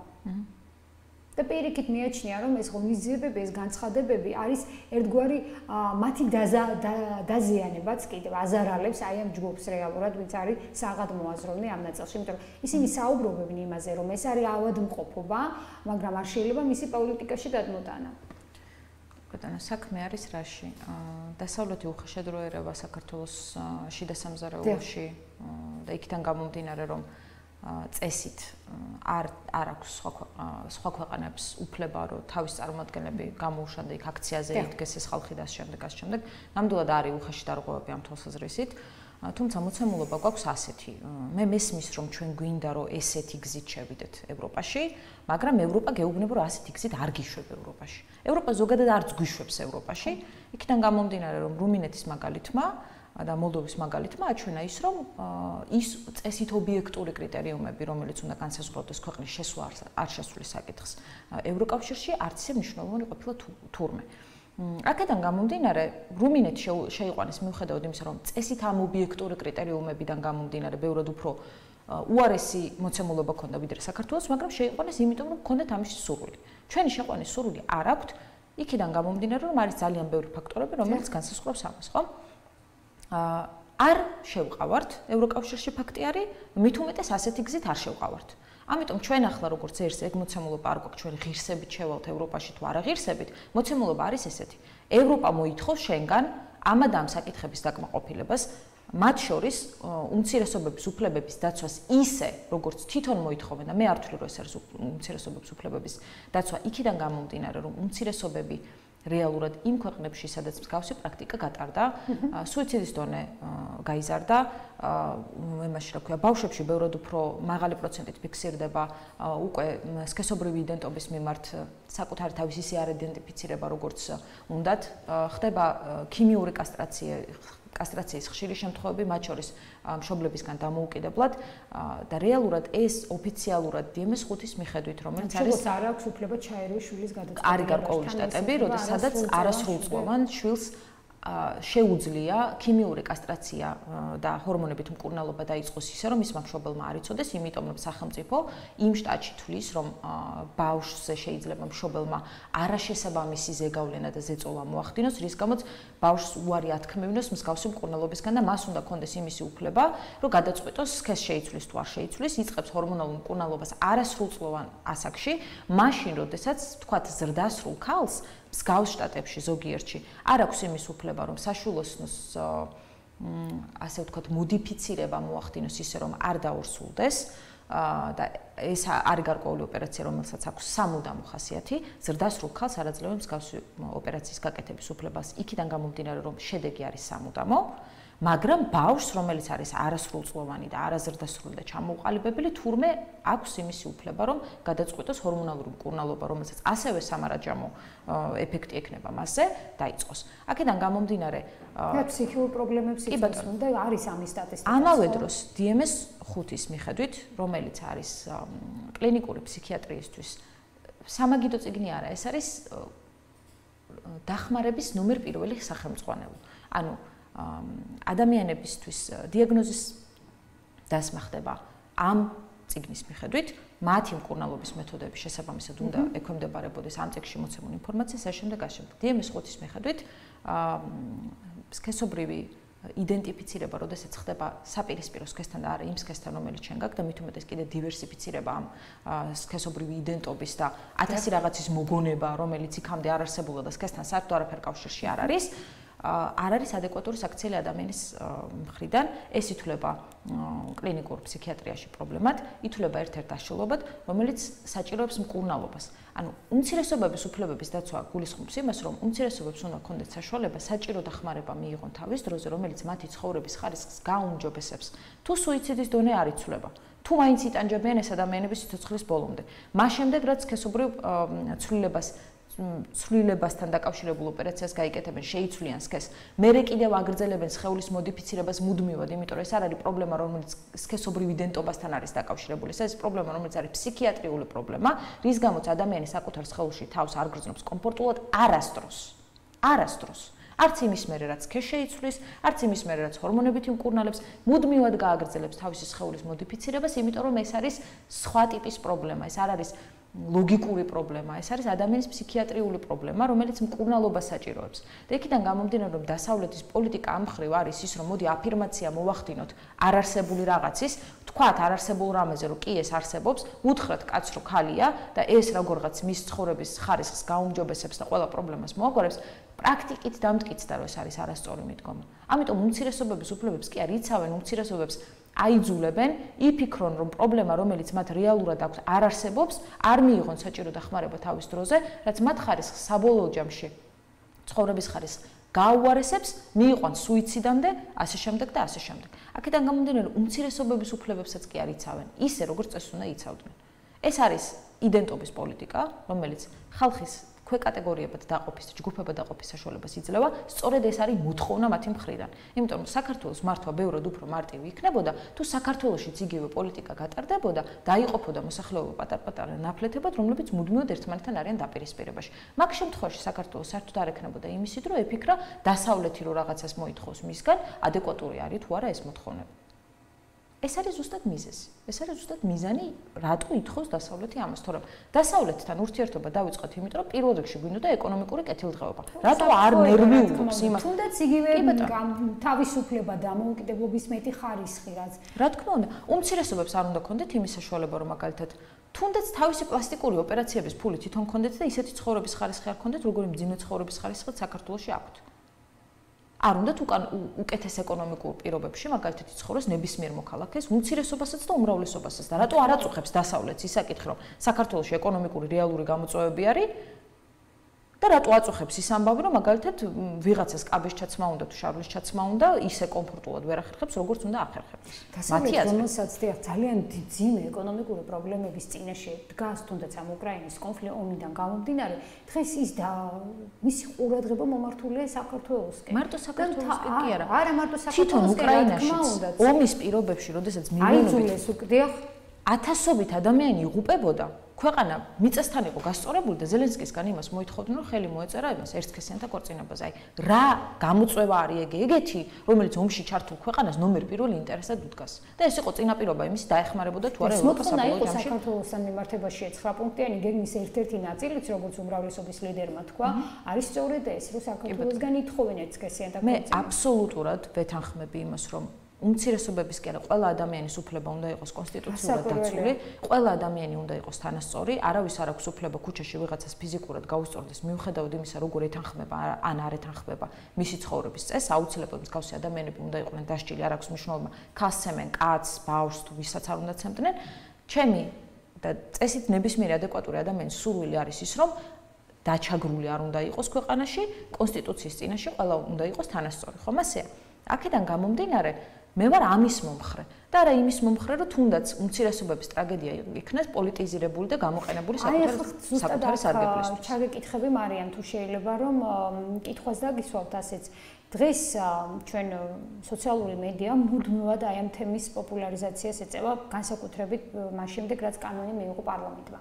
და პირიქით მიაჩნია, რომ ეს ღონისძიებები, ეს განცხადებები არის ერთგვარი მათი დაზიანებაც კიდევ აზარალებს აი ამ ჯგუფს რეალურად, ვინც არის საღად მოაზროვნე ამ ნაწილში, იმიტომ რომ ისინი საუბრობენ იმაზე, რომ ეს არის ავადმყოფობა, მაგრამ არ შეიძლება მისი პოლიტიკაში გადმოტანა. ბატონო, საქმე არის რაში? დასავლეთი უხეშადროერება საქართველოს შიდა სამზარეულოში და იქიდან გამომდინარე, რომ წესით არ არ აქვს სხვა ქვეყანებს უფლება, რომ თავის წარმომადგენლები გამოუშვან და იქ აქციაზე იდგეს ეს ხალხი და ამ შემდეგ ამ შემდეგ. ნამდვილად არის უხეში დარღვევები ამ თვალსაზრისით. თუმცა მოცემულობა გვაქვს ასეთი. მე მესმის, რომ ჩვენ გვინდა, რომ ესეთი გზით შევიდეთ ევროპაში, მაგრამ ევროპა გეუბნება, რომ ასეთი გზით არ გიშვებ ევროპაში. ევროპა ზოგადად არც გვიშვებს ევროპაში. იქიდან გამომდინარე, რომ რუმინეთის მაგალითმა და მოლდოვის მაგალითმა აჩვენა ის, რომ ის წესით ობიექტური კრიტერიუმები, რომელიც უნდა განსაზღვროს ქვეყნის შესვლა არ შესulis საკითხს ევროკავშირში, არც ისე მნიშვნელოვანი ყოფილა თურმე. აქედან გამომდინარე, რუმინეთი შეიყვანეს მიუხედავად იმისა, რომ წესით ამ ობიექტური კრიტერიუმებიდან გამომდინარე, ბევრად უფრო უარესი მოცემულობა ჰქონდა ვიდრე საქართველოს, მაგრამ შეიყვანეს იმიტომ, რომ ჰქონდათ ამის სურვილი. ჩვენი შეყვანის სურვილი არ აქვთ, იქიდან გამომდინარე, რომ არის ძალიან ბევრი ფაქტორები, რომელიც განსაზღვრავს ამას, ხო? არ შევყავართ ევროკავშირში ფაქტი არის, მით უმეტეს ასეთი გზით არ შევყავართ. ამიტომ ჩვენ ახლა როგორც ერთ ეგ მოცემულობა არ გვაქვს, ჩვენ ღირსებით შევალთ ევროპაში თუ არა ღირსებით, მოცემულობა არის ესეთი. ევროპა მოითხოვს შენგან ამად ამ საკითხების დაკმაყოფილებას, მათ შორის უმცირესობების უფლებების დაცვას ისე, როგორც თვითონ მოითხოვენ და მე არ ვთვლი, რომ ეს არის უმცირესობების უფლებების დაცვა, იქიდან გამომდინარე, რომ უმცირესობები რეალურად იმ ქვეყნებში, სადაც მსგავსი პრაქტიკა გატარდა, სუიციდის დონე გაიზარდა, იმაში რა ქვია, ბავშვებში ბევრად უფრო მაღალი პროცენტით ფიქსირდება უკვე სქესობრივი იდენტობის მიმართ საკუთარი თავის ისე არ იდენტიფიცირება, როგორც უნდათ, ხდება ქიმიური კასტრაცია, კასტრაციის ხშირი შემთხვევები, მათ შორის მშობლებისგან დამოუკიდებლად და რეალურად ეს ოფიციალურად დი ემ ეს ხუთის მიხედვით, რომელიც არის არ აქვს უფლება ჩაერევის შვილის გადაწყვეტილებას. არის გარკვეული შტატები, როდესაც არასრულწლოვან შვილს შეუძლია ქიმიური კასტრაცია და ჰორმონებით მკურნალობა დაიწყოს ისე, რომ ის მშობელმა არ იცოდეს, იმიტომ რომ სახელმწიფო იმ შტატში თვლის, რომ ბავშვზე შეიძლება მშობელმა არაშესაბამისი ზეგავლენა და ზეწოლა მოახდინოს, რის გამოც ბავშვს უარი ათქმევინოს მსგავსი მკურნალობისგან და მას უნდა კონდეს იმისი უფლება, რომ გადაწყვიტოს სქეს შეიცვლის თუ არ შეიცვლის, იწყებს ჰორმონალურ მკურნალობას არასრულწლოვან ასაკში, მაშინ, როდესაც თქვათ ზრდასრულ ქალს მსგავს შტატებში ზოგიერთში არ აქვს იმის უფლება, რომ საშვილოსნოს ასე ვთქვათ მოდიფიცირება მოახდინოს ისე, რომ არ დაორსულდეს და ეს არის გარკვეული ოპერაცია, რომელსაც აქვს სამუდამო ხასიათი, ზრდასრულ ქალს არაძლევს მსგავსი ოპერაციის გაკეთების უფლებას, იქიდან გამომდინარე, რომ შედეგი არის სამუდამო, მაგრამ ბავშვს, რომელიც არის არასრულწლოვანი და არაზრდასრული და ჩამოუყალიბებელი, თურმე აქვს იმისი უფლება, რომ გადაწყვიტოს ჰორმონალური მკურნალობა, რომელსაც ასევე სამარაჯამო ეფექტი ექნება მასზე, დაიწყოს. აქედან გამომდინარე, და ფსიქიურ პრობლემებს იწვევს და არის ამის სტატისტიკა. ამავე დროს დი ემ ეს ხუთის მიხედვით, რომელიც არის კლინიკური ფსიქიატრიისთვის სამაგიდო წიგნი არა, ეს არის დახმარების ნომერ პირველი სახელმძღვანელო. ანუ ადამიანებისთვის დიაგნოზის დასმა ხდება ამ წიგნის მიხედვით, მათი მკურნალობის მეთოდების შესაბამისად უნდა ექვემდებარებოდეს ამ წიგნში მოცემული ინფორმაციას, ამ შემდეგ ასშემდეგ. დი ემ ეს ხუთის მიხედვით, სქესობრივი იდენტიფიცირება, როდესაც ხდება საპირისპირო სქესთან და არა იმ სქესთან, რომელიც ჩვენ გაქვს და მით უმეტეს კიდე დივერსიფიცირება ამ სქესობრივი იდენტობის და ათასი რაღაცის მოგონება, რომელიც იქამდე არ არსებობდა და სქესთან საერთოდ არაფერ კავშირში არ არის. არ არის ადეკვატური საქციელი ადამიანის მხრიდან, ეს ითვლება კლინიკურ ფსიქიატრიაში პრობლემად, ითვლება ერთ-ერთ დაშლილობად, რომელიც საჭიროებს მკურნალობას. ანუ უმცირესობების უფლებების დაცვა გულისხმობს იმას, რომ უმცირესობებს უნდა ჰქონდეთ საშუალება საჭირო დახმარება მიიღონ თავის დროზე, რომელიც მათი ცხოვრების ხარისხს გააუმჯობესებს. თუ სუიციდის დონე არ იცვლება, თუ მაინც იტანჯებიან ეს ადამიანები სიცოცხლის ბოლომდე. მას შემდეგ, რაც სქესობრივ ცვლილებას ცვლილებასთან დაკავშირებულ ოპერაციას გაიკეთებენ, შეიცვლიან სქესს. მერე კიდევ აგრძელებენ სხეულის მოდიფიცირებას მუდმივად, იმიტომ რომ ეს არ არის პრობლემა, რომელიც სქესობრივ იდენტობასთან არის დაკავშირებული. ეს პრობლემა, რომელიც არის ფსიქიატრიული პრობლემა, რის გამოც ადამიანი საკუთარ სხეულში თავს არ გრძნობს კომფორტულად არასდროს. არასდროს. არც იმის მერე, რაც სქეს შეიცვლის, არც იმის მერე, რაც ჰორმონებით იმკურნალებს, მუდმივად გააგრძელებს თავისი სხეულის მოდიფიცირებას, იმიტომ რომ ეს არის სხვა ტიპის პრობლემა. ეს არ არის ლოგიკური პრობლემა, ეს არის ადამიანის ფსიქიატრიული პრობლემა, რომელიც მკურნალობას საჭიროებს. და იქიდან გამომდინარე, რომ დასავლეთის პოლიტიკა ამ მხრივ არის ის, რომ მოდი აფირმაცია მოვახდინოთ არარსებული რაღაცის, თქვათ არარსებულ რამეზე, რომ კი ეს არსებობს, უთხრათ კაცს, რომ ხალია და ეს როგორღაც მის ცხოვრების ხარისხს გაუმჯობესებს და ყველა პრობლემას მოაგვარებს, პრაქტიკით დამტკიცდა, რომ ეს არის არასწორი მიდგომა. ამიტომ უმცირესობების უფლებებს კი არ იცავენ, უმცირესობებს აიძულებენ, იფიქრონ, რომ პრობლემა, რომელიც მათ რეალურად აქვს, არ არსებობს, არ მიიღონ საჭირო დახმარება თავის დროზე, რაც მათ ხარისხს საბოლოო ჯამში ცხოვრების ხარისხს გააუარესებს, მიიყვანს სუიციდამდე, ასე შემდეგ და ასე შემდეგ. აქედან გამომდინარე, უმცირესობების უფლებებსაც კი არ იცავენ, ისე როგორც წესს უნდა იცავდნენ. ეს არის იდენტობის პოლიტიკა, რომელიც ხალხის ქვეკატეგორიებად დაყოფის, ჯგუფებად დაყოფის საშუალებას იძლევა, სწორედ ეს არის მოთხოვნა მათი მხრიდან. იმიტომ რომ საქართველოს მართვა ბევრად უფრო მარტივი იქნებოდა, თუ საქართველოშიც იგივე პოლიტიკა გატარდებოდა, დაიყოფოდა მოსახლეობა პატარ-პატარა ნაფლეთებად, რომლებიც მუდმივად ერთმანეთთან არიან დაპირისპირებაში. მაგ შემთხვევაში საქართველოს საერთოდ არ ექნებოდა იმისი დრო ეფიქრა დასავლეთი რო რაღაცას მოითხოვს მისგან, ადეკვატური არის თუ არა ეს მოთხოვნები. ეს არის ზუსტად მიზეზი. ეს არის ზუსტად მიზანი, რატო ითხოვს დასავლეთი ამას, თორემ დასავლეთთან ურთიერთობა დავიწყოთ იმიტომ, რომ პირველ რიგში გვინდოდა ეკონომიკური კეთილდღეობა. რატო არ ნერვიულობს იმას? თუნდაც იგივე თავისუფლება და დამოუკიდებლობის მეტი ხარისხი, რაც რა თქმა უნდა, უმცირესობებს არ უნდა ქონდეთ იმის საშუალება, რომ მაგალითად თუნდაც თავისი პლასტიკური ოპერაციების ფული თვითონ ქონდეთ და ისეთი ცხოვრების ხარისხი არ ქონდეთ, როგორი მძიმე ცხოვრების ხარისხი საქართველოში აქვთ. არ უნდათ უკან უკეთეს ეკონომიკურ პირობებში მაგალითად იცხოვროს ნებისმიერ მოქალაქეს, უმცირესობასაც და უმრავლესობასაც და რატო არ აწუხებს დასავლეთს ისაკითხი, რომ საქართველოში ეკონომიკური რეალური გამოწვევები არის და რატო აწუხებს ის ამბავი, რომ მაგალითად ვიღაცას კაბის ჩაცმა უნდა თუ შავლის ჩაცმა უნდა, ისე კომფორტულად ვერ ახერხებს, როგორც უნდა ახერხებს. მათი რომელსაც ძალიან ძიმე ეკონომიკური პრობლემების წინაშე დგას, თუნდაც ამ უკრაინის კონფლიქტის ომიდან გამომდინარე, დღეს ის და მისი ყურადღება მომართულია საქართველოსკენ. მარტო საქართველოსკენ კი არა. არა, მარტო საქართველოსკენ, თვითონ უკრაინაში ომის პირობებში, როდესაც მილიონობით აიძულეს უკდიახ ათასობით ადამიანი იღუპებოდა, ქვეყანა მიწასთან იყო გასწორებული და ზელენსკისგან იმას მოითხოვდნენ, რომ ხელი მოეწერა იმას ერთსქესიანთა ქორწინებაზე. აი, რა გამოწვევა არის ეგ ეგეთი, რომელიც ომში ჩართულ ქვეყანას ნომერ პირველი ინტერესად უდგას. და ეს იყო წინაპირობა იმის დაეხმარებოდა თუ არა ევროპა საბოლოო ჯამში. საქართველოსთან მიმართებაში ცხრა პუნქტიანი გეგმის ერთ-ერთი ნაწილიც, როგორც უმრავლესობის ლიდერმა თქვა, არის სწორედ ეს, რომ საქართველოსგან ითხოვენ ერთსქესიანთა ქორწინებას. მე აბსოლუტურად ვეთანხმები იმას, რომ უმცირესობების კი არა, ყველა ადამიანის უფლება უნდა იყოს კონსტიტუციურად დაცული, ყველა ადამიანი უნდა იყოს თანასწორი, არავის არ აქვს უფლება ქუჩაში ვიღაცას ფიზიკურად გაუსწორდეს, მიუხედავად იმისა, როგორ ეთანხმება ან არ ეთანხმება მისი ცხოვრების წესს, აუცილებლად მსგავსი ადამიანები უნდა იყვნენ დასჯილი, არ აქვს მნიშვნელობა, ქალს ცემენ, კაცს, ბავშვს თუ ვისაც არ უნდა ცემდნენ. ჩემი და წესით ნებისმიერი ადეკვატური ადამიანის სურვილი არის ის, რომ დაჩაგრული არ უნდა იყოს ქვეყანაში, კონსტიტუციის წინაშე ყველა უნდა იყოს თანასწორი, ხომ ასეა? აქედან გამომდინარე მე ვარ ამის მომხრე და არა იმის მომხრე, რომ თუნდაც უმცირესობების ტრაგედია იქნას პოლიტიზირებული და გამოყენებული საკუთარი სარგებლისთვის. ჩაგეკითხები მარიამ, თუ შეიძლება რომ კითხვას დაგისვავთ ასეც. დღეს ჩვენ სოციალური მედია მუდმივად აი ამ თემის პოპულარიზაციას ეწევა, განსაკუთრებით მას შემდეგ, რაც კანონი მიიღო პარლამენტმა.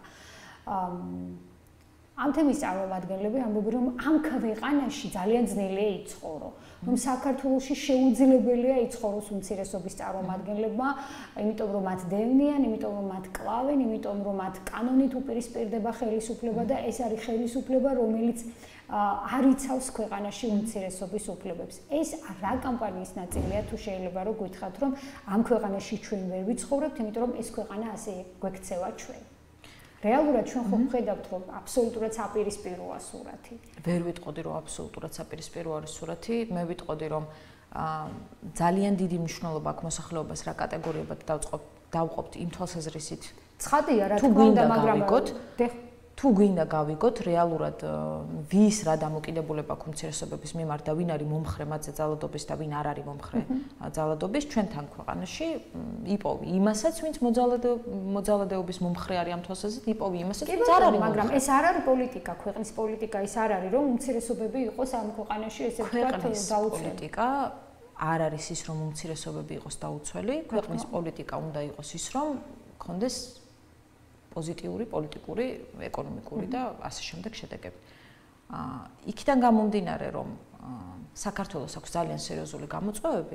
ამ თემის წარმომადგენლები ამბობენ, რომ ამ ქვეყანაში ძალიან ძნელია იცხოვრო, რომ საქართველოში შეუძლებელია იცხოვროს უმცირესობის წარმომადგენლებმა, იმიტომ რომ მათ დევნიან, იმიტომ რომ მათ კლავენ, იმიტომ რომ მათ კანონით უპირისპირდება ხელისუფლება და ეს არის ხელისუფლება, რომელიც არ იცავს ქვეყანაში უმცირესობის უფლებებს. ეს რა კამპანიის ნაწილია, თუ შეიძლება რომ გითხრათ, რომ ამ ქვეყანაში ჩვენ ვერ ვიცხოვრებთ, იმიტომ რომ ეს ქვეყანა ასე გვექცევა ჩვენ. რეალურად ჩვენ ხო ვხედავთ, რომ აბსოლუტურად საპირისპიროა სურათი. ვერ ვიტყოდი, რომ აბსოლუტურად საპირისპირო არის სურათი, მე ვიტყოდი, რომ ძალიან დიდი მნიშვნელობა აქვს მოსახლეობას რა კატეგორიებად დავწყობთ იმ თვალსაზრისით. ცხადია, რა თქმა უნდა, მაგრამ თუ გვინდა გავიგოთ რეალურად ვის რა დამოკიდებულება აქვს უმცირესობების მიმართ და ვინ არის მომხრე მათზე ძალადობის და ვინ არ არის მომხრე ძალადობის, ჩვენთან ქვეყანაში იპოვი იმასაც, ვინც მოძალადეობის მომხრე არის ამ თვალსაზრისით, იპოვი იმასაც, ვინც არ არის, მაგრამ ეს არ არის პოლიტიკა, ქვეყნის პოლიტიკა ის არ არის, რომ უმცირესობები იყოს ამ ქვეყანაში ესე ვთქვათ დაუცველი. პოლიტიკა არ არის ის, რომ უმცირესობები იყოს დაუცველი, ქვეყნის პოლიტიკა უნდა იყოს ის, რომ გქონდეს პოზიტიური, პოლიტიკური, ეკონომიკური და ასე შემდეგ შედეგები. იქიდან გამომდინარე, რომ საქართველოს აქვს ძალიან სერიოზული გამოწვევები,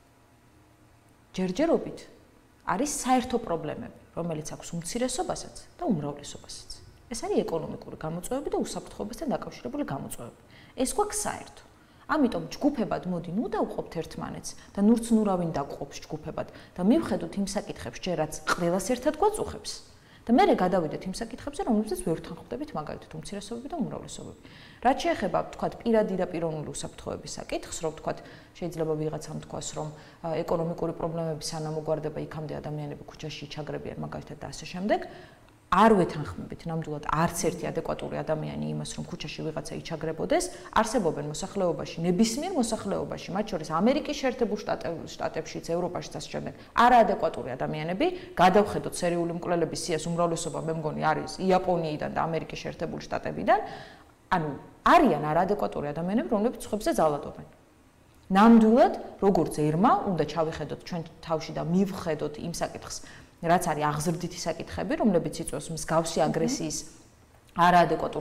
ჯერჯერობით არის საერთო პრობლემები, რომელიც აქვს უმცირესობასაც და უმრავლესობასაც. ეს არის ეკონომიკური გამოწვევები და უსაფრთხოებასთან დაკავშირებული გამოწვევები. ეს გვაქვს საერთო. ამიტომ ჯგუფებად მოდი, ნუ დავყოფთ ერთმანეთს და ნურც ნურავინ დაგყოფს ჯგუფებად და მივხედოთ იმ საკითხებს, ჯერაც ყველას ერთად გვაწუხებს. და მე გადავიდეთ იმ საკითხებზე, რომლებზეც ვერ ვთანხმდებით, მაგალითად, უმცირესობები და უმრავლესობები. რაც შეეხება, თქვათ, პირადი და პიროვნული უსაფრთხოების საკითხს, რომ თქვათ, შეიძლება ვიღაცამ თქვას, რომ ეკონომიკური პრობლემები სანამ მოგვარდება, იქამდე ადამიანები ქუჩაში ჩაგრებიან, მაგალითად და ასე შემდეგ. არ ვეთანხმებით ნამდვილად არც ერთი ადეკვატური ადამიანი იმას, რომ ქუჩაში ვიღაცა იჩაგრებოდეს, არსებობენ მოსახლეობაში, ნებისმიერ მოსახლეობაში, მათ შორის ამერიკის შეერთებულ შტატებშიც, ევროპაშიც ასე შემდეგ, არაადეკვატური ადამიანები, გადავხედოთ სერიული მკვლელების სიას, უმრავლესობა მე მგონი არის იაპონიიდან და ამერიკის შეერთებული შტატებიდან, ანუ არიან არაადეკვატური ადამიანები, რომლებიც სხვებზე ძალადობენ. ნამდვილად, როგორც ერმა, უნდა ჩავიხედოთ ჩვენ თავში და მივხედოთ იმ საკითხს, რაც არის აღზრდითი საკითხები, რომლებიც იწვევს მსგავსი აგრესიის არაადეკვატურ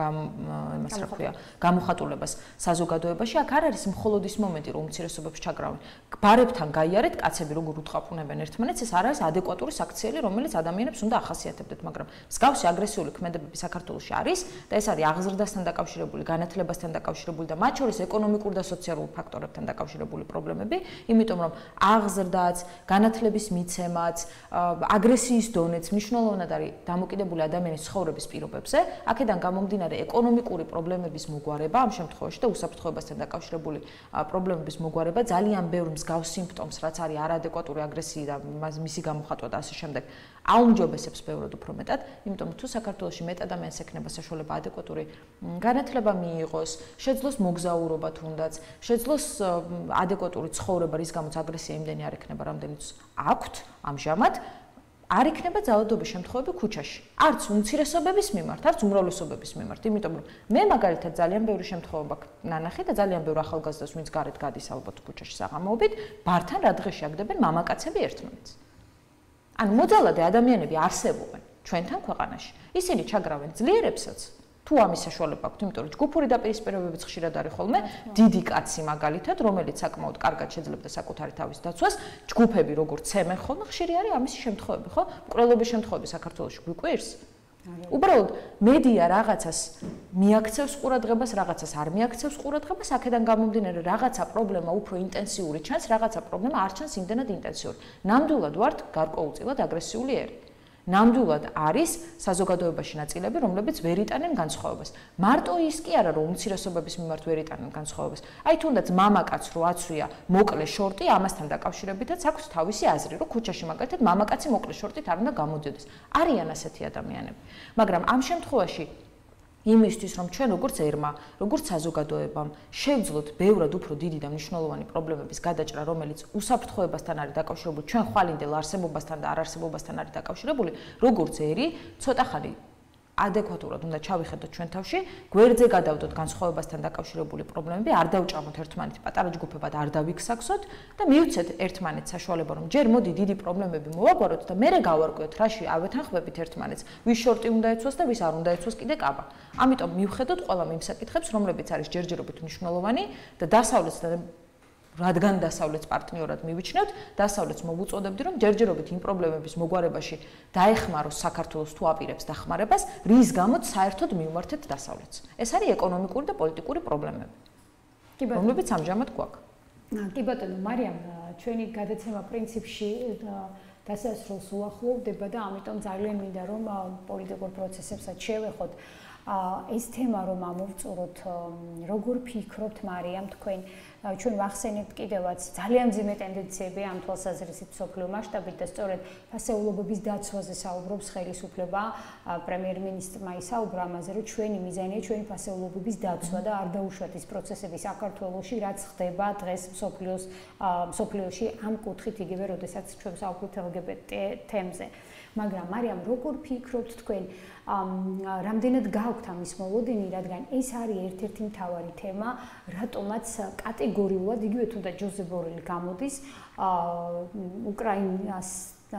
იმას რა ქვია, გამოხატულებას საზოგადოებაში, აქ არ არის მხოლოდ ის მომენტი, რომ უმცირესობებს ჩაგრავენ. ბარებთან გაიარეთ, კაცები როგორ უთყაფუნებენ ერთმანეთს, ეს არ არის ადეკვატური საქციელი, რომელიც ადამიანებს უნდა ახასიათებდეთ, მაგრამ მსგავსი აგრესიული ქმედებები საქართველოში არის და ეს არის აღზრდასთან დაკავშირებული, განათლებასთან დაკავშირებული და მათ შორის ეკონომიკურ და სოციალურ ფაქტორებთან დაკავშირებული პრობლემები, იმიტომ რომ აღზრდაც, განათლების მიცემაც, აგრესიის დონეც მნიშვნელოვნად არის დამოკიდებული ადამიანის ცხოვრების პირობებზე. აქედან გამომდინარე ეკონომიკური პრობლემების მოგვარება, ამ შემთხვევაში და უსაფრთხოებასთან დაკავშირებული პრობლემების მოგვარება ძალიან ბევრ მსგავს სიმპტომს, რაც არის არაადეკვატური აგრესია და მისი გამოხატვა და ასე შემდეგ, აუმჯობესებს ბევრად უფრო მეტად, იმიტომ თუ საქართველოში მეტ ადამიანს ექნება საშუალება ადეკვატური განათლება მიიღოს, შეძლოს მოგზაურობა თუნდაც, შეძლოს ადეკვატური ცხოვრება, რის გამოც აგრესია იმდენი არ ექნება, რამდენიც აქვთ ამჟამად, არ იქნება ძალადობის შემთხვევები ქუჩაში. არც უმცირესობების მიმართ, არც უმრავლესობების მიმართ, იმიტომ რომ მე მაგალითად ძალიან ბევრი შემთხვევა ნანახი და ძალიან ბევრი ახალგაზრდას, ვინც გარეთ გადის ალბათ ქუჩაში საღამოობით, ბართან რა დღეში აგდებენ მამაკაცები ერთმანეთს. ან მოძალადე ადამიანები არსებობენ ჩვენთან ქვეყანაში. ისინი ჩაგრავენ ძლიერებსაც, თუ ამის საშუალება აქვთ, იმიტომ რომ ჯგუფური დაპირისპირებებიც ხშირად არის ხოლმე, დიდი კაცი მაგალითად, რომელიც საკმაოდ კარგად შეძლებდა საკუთარი თავის დაცვას, ჯგუფები როგორც ცემენ ხოლმე, ხშირი არის ამის შემთხვევები, ხო? მკვლელობის შემთხვევები საქართველოში გვიკვირს. უბრალოდ მედია რაღაცას მიაქცევს ყურადღებას, რაღაცას არ მიაქცევს ყურადღებას, აქედან გამომდინარე რაღაცა პრობლემა უფრო ინტენსიური ჩანს, რაღაცა პრობლემა არ ჩანს იმდენად ინტენსიური. ნამდვილად ვართ გარკვეულწილად აგრესიული ერი. ნამდვილად არის საზოგადოებაში ნაწილები, რომლებიც ვერ იტანენ განსხვავებას. მარტო ის კი არა, რომ უმცირესობების მიმართ ვერ იტანენ განსხვავებას. აი თუნდაც მამაკაცს რო აცვია მოკლე შორტი, ამასთან დაკავშირებითაც აქვს თავისი აზრი, რომ ქუჩაში მაგალითად მამაკაცი მოკლე შორტით არ უნდა გამოდიოდეს. არიან ასეთი ადამიანები. მაგრამ ამ შემთხვევაში იმისთვის, რომ ჩვენ როგორც ერმა, როგორც საზოგადოებამ შევძლოთ ბევრად უფრო დიდი და მნიშვნელოვანი პრობლემების გადაჭრა, რომელიც უსაფრთხოებასთან არის დაკავშირებული, ჩვენ ხვალინდელ არსებობასთან და არარსებობასთან არის დაკავშირებული, როგორც ერი, ცოტა ხანი ადეკვატურად უნდა ჩავიხედოთ ჩვენ თავში, გვერდზე გადავდოთ განსხვავებასთან დაკავშირებული პრობლემები, არ დავჭამოთ ერთმანეთი პატარა ჯგუფებად, არ დავიქსაქსოთ და მივცეთ ერთმანეთს საშუალება, რომ ჯერ მოდი დიდი პრობლემები მოვაგვაროთ და მერე გავარკვიოთ, რაში ავეთანხმებით ერთმანეთს, ვის შორტი უნდა ეცვას და ვის არ უნდა ეცვას კიდე კაბა. ამიტომ მივხედოთ ყველა იმ საკითხებს, რომლებიც არის ჯერჯერობით მნიშვნელოვანი და დასავლეთს და რადგან დასავლეთს პარტნიორად მივიჩნევთ, დასავლეთს მოვუწოდებდი, რომ ჯერჯერობით იმ პრობლემების მოგვარებაში დაეხმაროს საქართველოს თუ აპირებს დახმარებას, რის გამოც საერთოდ მივმართეთ დასავლეთს. ეს არის ეკონომიკური და პოლიტიკური პრობლემები, რომლებიც ამჟამად გვაქვს. კი ბატონო, მარიამ, ჩვენი გადაცემა პრინციპში დასასრულს უახლოვდება და ამიტომ ძალიან მინდა რომ პოლიტიკურ პროცესებსაც შევეხოთ. ეს თემა რომ ამოვწუროთ, როგორ ფიქრობთ მარიამ თქვენ ჩვენ ვახსენებთ კიდევაც ძალიან მძიმე ტენდენციები ამ თვალსაზრისით სოფლიო მასშტაბით და სწორედ ფასეულობების დაცვაზე საუბრობს ხელისუფლება, პრემიერ-მინისტრმა ისაუბრა ამაზე, რომ ჩვენი მიზანია ჩვენი ფასეულობების დაცვა და არ დაუშვათ ის პროცესები საქართველოში, რაც ხდება დღეს სოფლიოს სოფლიოში ამ კუთხით იგივე, როდესაც ჩვენ საუბრობთ ელ გი ბი ტი თემზე. მაგრამ მარიამ, როგორ ფიქრობთ თქვენ, რამდენად გაქვთ ამის მოლოდინი, რადგან ეს არის ერთ-ერთი მთავარი თემა, რატომაც კატეგორიულად იგივე თუნდაც ჯოზეფ ბორელი გამოდის უკრაინას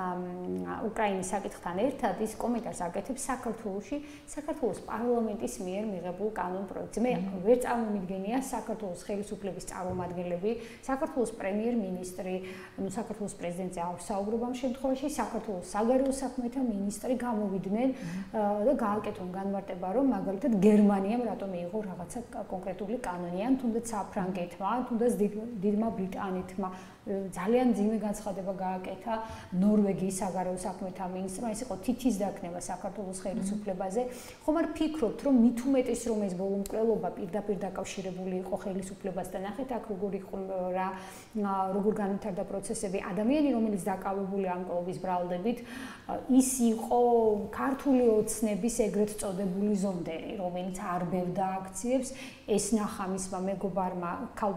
უკრაინის საკითხთან ერთად ის კომენტარს აკეთებს საქართველოში, საქართველოს პარლამენტის მიერ მიღებულ კანონ პროექტზე. მე ვერ წარმომიდგენია საქართველოს ხელისუფლების წარმომადგენლები, საქართველოს პრემიერ-მინისტრი, ну საქართველოს პრეზიდენტზე არ საუბრობ ამ შემთხვევაში, საქართველოს საგარეო საქმეთა მინისტრი გამოვიდნენ და გააკეთონ განმარტება, რომ მაგალითად გერმანიამ რატომ მიიღო რაღაცა კონკრეტული კანონი, ან თუნდაც საფრანგეთმა, თუნდაც დიდმა ბრიტანეთმა ძალიან ძიმე განცხადება გააკეთა ნორვეგიის საგარეო საქმეთა მინისტრმა, ეს იყო თითის დაქნება საქართველოს ხელისუფლებაზე. ხომ არ ფიქრობთ, რომ მით უმეტეს რომ ეს ბოლო მკვლელობა პირდაპირ დაკავშირებული იყო ხელისუფლებასთან, ნახეთ აქ როგორ იყო რა როგორ განვითარდა პროცესები, ადამიანი რომელიც დაკავებულია ამ მკვლელობის ბრალდებით, ის იყო ქართული ოცნების ეგრეთ წოდებული ზონდერი, რომელიც არბევდა აქციებს, ეს ნახა მისმა მეგობარმა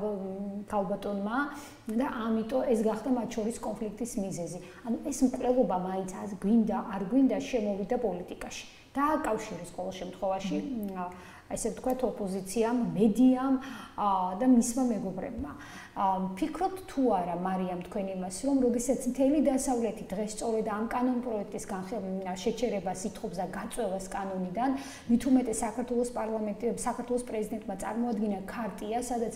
ქალბატონმა და ამიტომ ეს გახდა მათ შორის კონფლიქტის მიზეზი. ანუ ეს მკვლელობა მაინც გვინდა არ გვინდა შემოვიდა პოლიტიკაში. დააკავშირეს ყოველ შემთხვევაში ესე ვთქვათ ოპოზიციამ, მედიამ და მისმა მეგობრებმა. ფიქრობთ თუ არა მარიამ თქვენ იმას, რომ როდესაც მთელი დასავლეთი დღეს სწორედ ამ კანონ პროექტის შეჩერებას ითხოვს და გაწევას კანონიდან, მით უმეტეს საქართველოს პარლამენტი, საქართველოს პრეზიდენტმა წარმოადგინა ქარტია, სადაც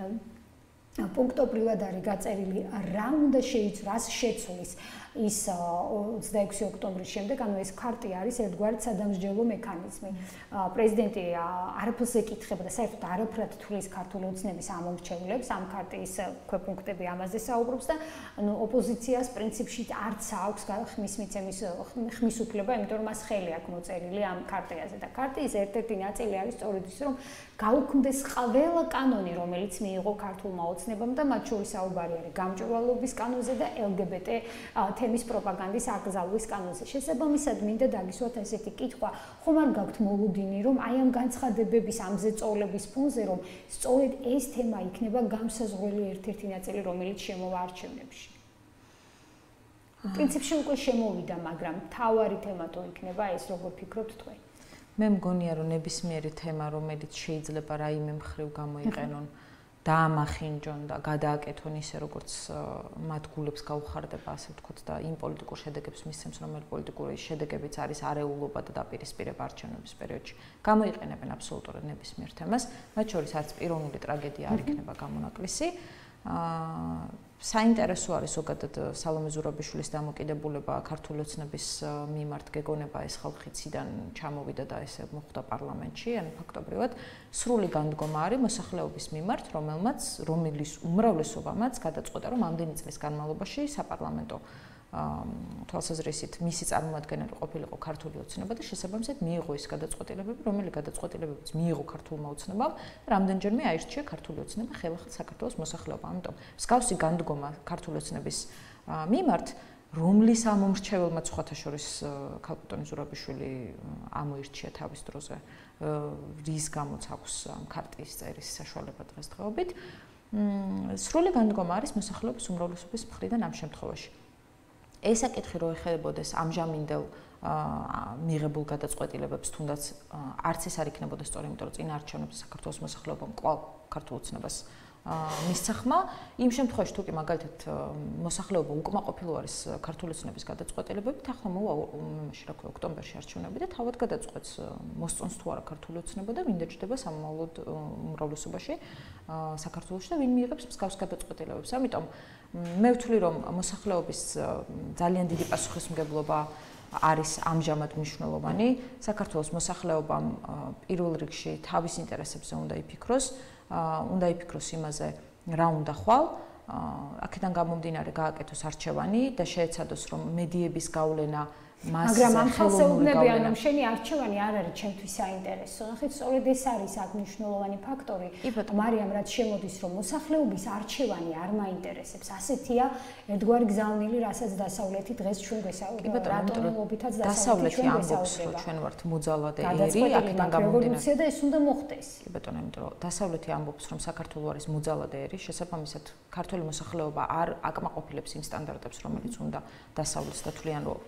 პუნქტობრივად არის გაწერილი რა უნდა შეიცვლოს, რას შეცვლის ის ოცდაექვსი ოქტომბრის შემდეგ, ანუ ეს ქარტია არის ერთგვარი სადამსჯელო მექანიზმი. პრეზიდენტი არაფერს ეკითხება და საერთოდ არაფრად თვლის ქართული ოცნების ამომრჩევლებს, ამ ქარტიის ქვეპუნქტები ამაზე საუბრობს და ანუ ოპოზიციას პრინციპში არც აქვს ხმის მიცემის ხმის უფლება, იმიტომ რომ მას ხელი აქვს მოწერილი ამ ქარტიაზე და ქარტიის ერთ-ერთი ნაწილი არის სწორედ ის, რომ გაუქმდეს ყველა კანონი, რომელიც მიიღო ქართულმა ოცნებამ და მათ შორის საუბარი არის გამჭვირვალობის კანონზე და ელ გი ბი ტი თემის პროპაგანდის აკრძალვის კანონზე. შესაბამისად, მინდა დაგისვათ ესეთი კითხვა, ხომ არ გაქვთ მოლოდინი, რომ აი ამ განცხადებების, ამ ზეწოლების ფონზე, რომ სწორედ ეს თემა იქნება გამსაზღვრელი ერთ-ერთი ნაწილი, რომელიც შემოვა არჩევნებში. პრინციპში უკვე შემოვიდა, მაგრამ მთავარი თემა თუ იქნება ეს, როგორ ფიქრობთ თქვენ? მე მგონია, რომ ნებისმიერი თემა, რომელიც შეიძლება რაიმე მხრივ გამოიყენონ დაამახინჯონ და გადააკეთონ ისე, როგორც მათ გულებს გაუხარდება, ასე ვთქვათ, და იმ პოლიტიკურ შედეგებს მისცემს, რომელიც პოლიტიკური შედეგებიც არის არეულობა და დაპირისპირება არჩევნების პერიოდში. გამოიყენებენ აბსოლუტურად ნებისმიერ თემას, მათ შორის არც პიროვნული ტრაგედია არ იქნება გამონაკლისი. აა საინტერესო არის ზოგადად სალომე ზურაბიშვილის დამოკიდებულება ქართული ოცნების მიმართ, გეგონება ეს ხალხი ციდან ჩამოვიდა და ესე მოხვდა პარლამენტში, ან ფაქტობრივად სრული განდგომა არის მოსახლეობის მიმართ, რომელმაც რომლის უმრავლესობამაც გადაწყვეტა, რომ ამდენი წლის განმავლობაში საპარლამენტო თვალსაზრისით მისი წარმომადგენელი ყოფილიყო ქართული ოცნება და შესაბამისად მიიღო ის გადაწყვეტილებები, რომელი გადაწყვეტილებებიც მიიღო ქართულმა ოცნებამ და რამდენჯერმე აირჩია ქართული ოცნება ხელახალ საქართველოს მოსახლეობამ. ამიტომ მსგავსი განდგომა ქართული ოცნების მიმართ, რომლის ამომრჩეველმა სხვათა შორის ქალბატონი ზურაბიშვილი ამოირჩია თავის დროზე, რის გამოც აქვს ქარტიის წერის საშუალება დღესდღეობით, სრული განდგომა არის მოსახლეობის უმრავლესობის მხრიდან ამ შემთხვევაში. ეს საკითხი რო ეხებოდეს ამჟამინდელ მიღებულ გადაწყვეტილებებს, თუნდაც არც ეს არ იქნებოდა სწორი, იმიტომ რომ წინა არჩევნებში საქართველოს მოსახლეობამ კვლავ ქართულ ოცნებას მისცა ხმა, იმ შემთხვევაში თუ კი მაგალითად მოსახლეობა უკმაყოფილო არის ქართული ოცნების გადაწყვეტილებებით, ახლა მოვა იმაში რა ქვია ოქტომბერში არჩევნები და თავად გადაწყვეტს მოსწონს თუ არა ქართული ოცნება და ვინ დაჯდება სამომავლოდ უმრავლესობაში საქართველოში და ვინ მიიღებს მსგავს გადაწყვეტილებებს. ამიტომ მე ვთვლი, რომ მოსახლეობის ძალიან დიდი პასუხისმგებლობა არის ამჟამად მნიშვნელოვანი. საქართველოს მოსახლეობამ პირველ რიგში თავის ინტერესებზე უნდა იფიქროს, უნდა იფიქროს იმაზე, რა უნდა ხვალ, აქედან გამომდინარე გააკეთოს არჩევანი და შეეცადოს, რომ მედიების გავლენა მაგრამ ამ ხალხს ეუბნებიან, რომ შენი არჩევანი არ არის ჩემთვის საინტერესო. ნახეთ, სწორედ ეს არის აქ მნიშვნელოვანი ფაქტორი. მარიამ, რაც შემოდის, რომ მოსახლეობის არჩევანი არ მაინტერესებს. ასეთია ერთგვარი გზავნილი, რასაც დასავლეთი დღეს ჩვენ გვესაუბრება. რატომობითაც დასავლეთი ჩვენ გვესაუბრება, რომ ჩვენ ვართ მოძალადეერი, აქედან გამომდინარე და ეს უნდა მოხდეს. კი ბატონო, იმიტომ რომ დასავლეთი ამბობს, რომ საქართველო არის მოძალადეერი, შესაბამისად ქართული მოსახლეობა არ აკმაყოფილებს იმ სტანდარტებს, რომელიც უნდა დასავლეთს და თვლიან, რომ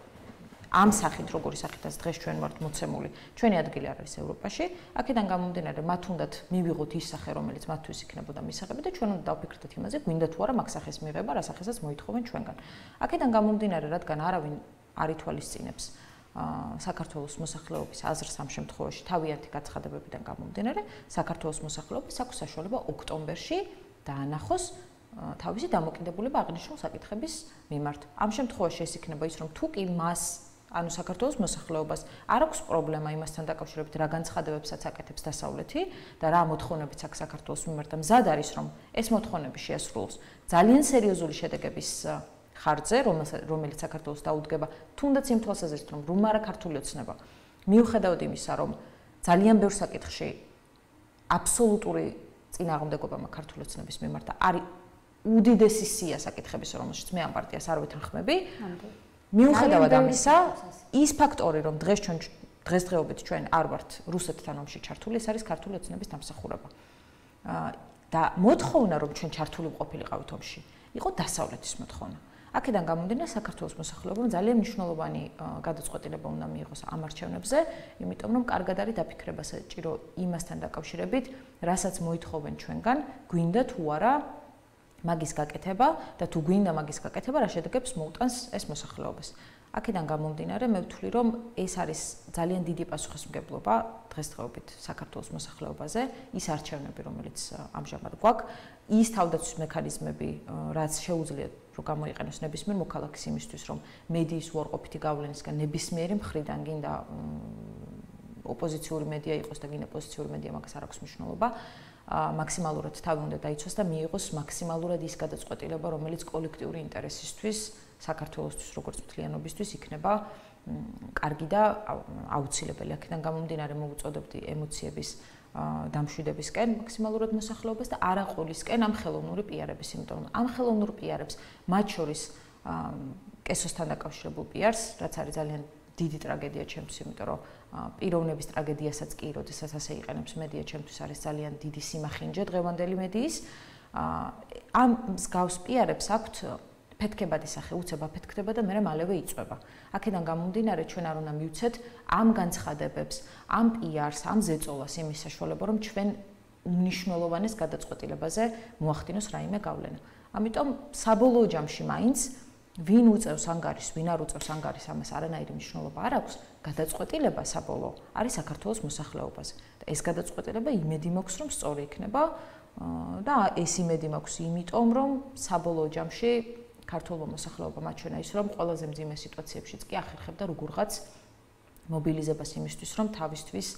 ამ სახით, როგორი სახითაც დღეს ჩვენ ვართ მოცემული, ჩვენი ადგილი არ არის ევროპაში. აქედან გამომდინარე, მათ უნდათ მივიღოთ ის სახე, რომელიც მათთვის იქნებოდა მისაღები და ჩვენ უნდა დავფიქრდეთ იმაზე, გვინდა თუ არა მაგ სახეს მიღება, რა სახესაც მოითხოვენ ჩვენგან. აქედან გამომდინარე, რადგან არავინ არ ითვალისწინებს საქართველოს მოსახლეობის აზრს ამ შემთხვევაში თავიანთი გაცხადებებიდან გამომდინარე, საქართველოს მოსახლეობას აქვს საშუალება ოქტომბერში დაანახოს თავისი დამოკიდებულება აღნიშნულ საკითხების მიმართ. ამ შემთხვევაში ეს იქნება ის, რომ თუ კი მას ანუ საქართველოს მოსახლეობას არ აქვს პრობლემა იმასთან დაკავშირებით, რა განცხადებებსაც აკეთებს დასავლეთი და რა მოთხოვნებიც აქვს საქართველოს მიმართ და მზად არის, რომ ეს მოთხოვნები შეასრულოს ძალიან სერიოზული შედეგების ხარჯზე, რომელიც საქართველოს დაუდგება, თუნდაც იმ თვალსაზრისით, რომ რუმარა ქართული ოცნება, მიუხედავად იმისა, რომ ძალიან ბევრ საკითხში აბსოლუტური წინააღმდეგობა მაქვს ქართული ოცნების მიმართ და არის უდიდესი სია საკითხების, რომელშიც მე ამ პარტიას არ ვეთანხმები. მიუხედავად ამისა, ის ფაქტორი, რომ დღეს ჩვენ დღესდღეობით ჩვენ არ ვართ რუსეთთან ომში ჩართული, ეს არის ქართული ოცნების დამსახურება. და მოთხოვნა, რომ ჩვენ ჩართული ვყოფილიყავით ომში, იყო დასავლეთის მოთხოვნა. აქედან გამომდინარე, საქართველოს მოსახლეობამ ძალიან მნიშვნელოვანი გადაწყვეტილება უნდა მიიღოს ამ არჩევნებზე, იმიტომ რომ კარგად არის დაფიქრება საჭირო იმასთან დაკავშირებით, რასაც მოითხოვენ ჩვენგან, გვინდა თუ არა მაგის გაკეთება და თუ გვინდა მაგის გაკეთება, რა შედეგებს მოუტანს ეს მოსახლეობას. აქედან გამომდინარე, მე ვთვლი, რომ ეს არის ძალიან დიდი პასუხისმგებლობა დღესდღეობით საქართველოს მოსახლეობაზე, ის არჩევნები, რომელიც ამჟამად გვაქვს, ის თავდაცვის მექანიზმები, რაც შეუძლია რომ გამოიყენოს ნებისმიერ მოქალაქეს იმისთვის, რომ მედიის უარყოფითი გავლენისგან ნებისმიერი მხრიდან გინდა ოპოზიციური მედია იყოს და გინდა პოზიციური მედია, მაგას არ აქვს მნიშვნელობა. მაქსიმალურად თავი უნდა დაიცვას და მიიღოს მაქსიმალურად ის გადაწყვეტილება, რომელიც კოლექტიური ინტერესისთვის, საქართველოსთვის, როგორც მთლიანობისთვის იქნება კარგი და აუცილებელი. აქედან გამომდინარე მოვუწოდებდი ემოციების დამშვიდებისკენ მაქსიმალურად მოსახლეობას და არა ყოლისკენ ამ ხელოვნური პიარების, იმიტომ რომ ამ ხელოვნურ პიარებს, მათ შორის კესოსთან დაკავშირებულ პიარს, რაც არის ძალიან დიდი ტრაგედია ჩემთვის, იმიტომ რომ პიროვნების ტრაგედიასაც კი, როდესაც ასე იყენებს მედია, ჩემთვის არის ძალიან დიდი სიმახინჯე დღევანდელი მედიის. ამ მსგავს პიარებს აქვთ ფეთქებადი სახე, უცებ აფეთქდება და მერე მალევე იწვება. აქედან გამომდინარე, ჩვენ არ უნდა მივცეთ ამ განცხადებებს, ამ პიარს, ამ ზეწოლას იმის საშუალება, რომ ჩვენ უმნიშვნელოვანეს გადაწყვეტილებაზე მოახდინოს რაიმე გავლენა. ამიტომ საბოლოო ჯამში მაინც ვინ უწევს ანგარიშს, ვინ არ უწევს ანგარიშს, ამას არანაირი მნიშვნელობა არ აქვს. გადაწყვეტილება საბოლოო არის საქართველოს მოსახლეობაზე. და ეს გადაწყვეტილება იმედი მაქვს, რომ სწორი იქნება და ეს იმედი მაქვს, იმიტომ რომ საბოლოო ჯამში ქართულმა მოსახლეობამ აჩვენა ის, რომ ყველაზე მძიმე სიტუაციებშიც კი ახერხებდა როგორღაც მობილიზებას იმისთვის, რომ თავისთვის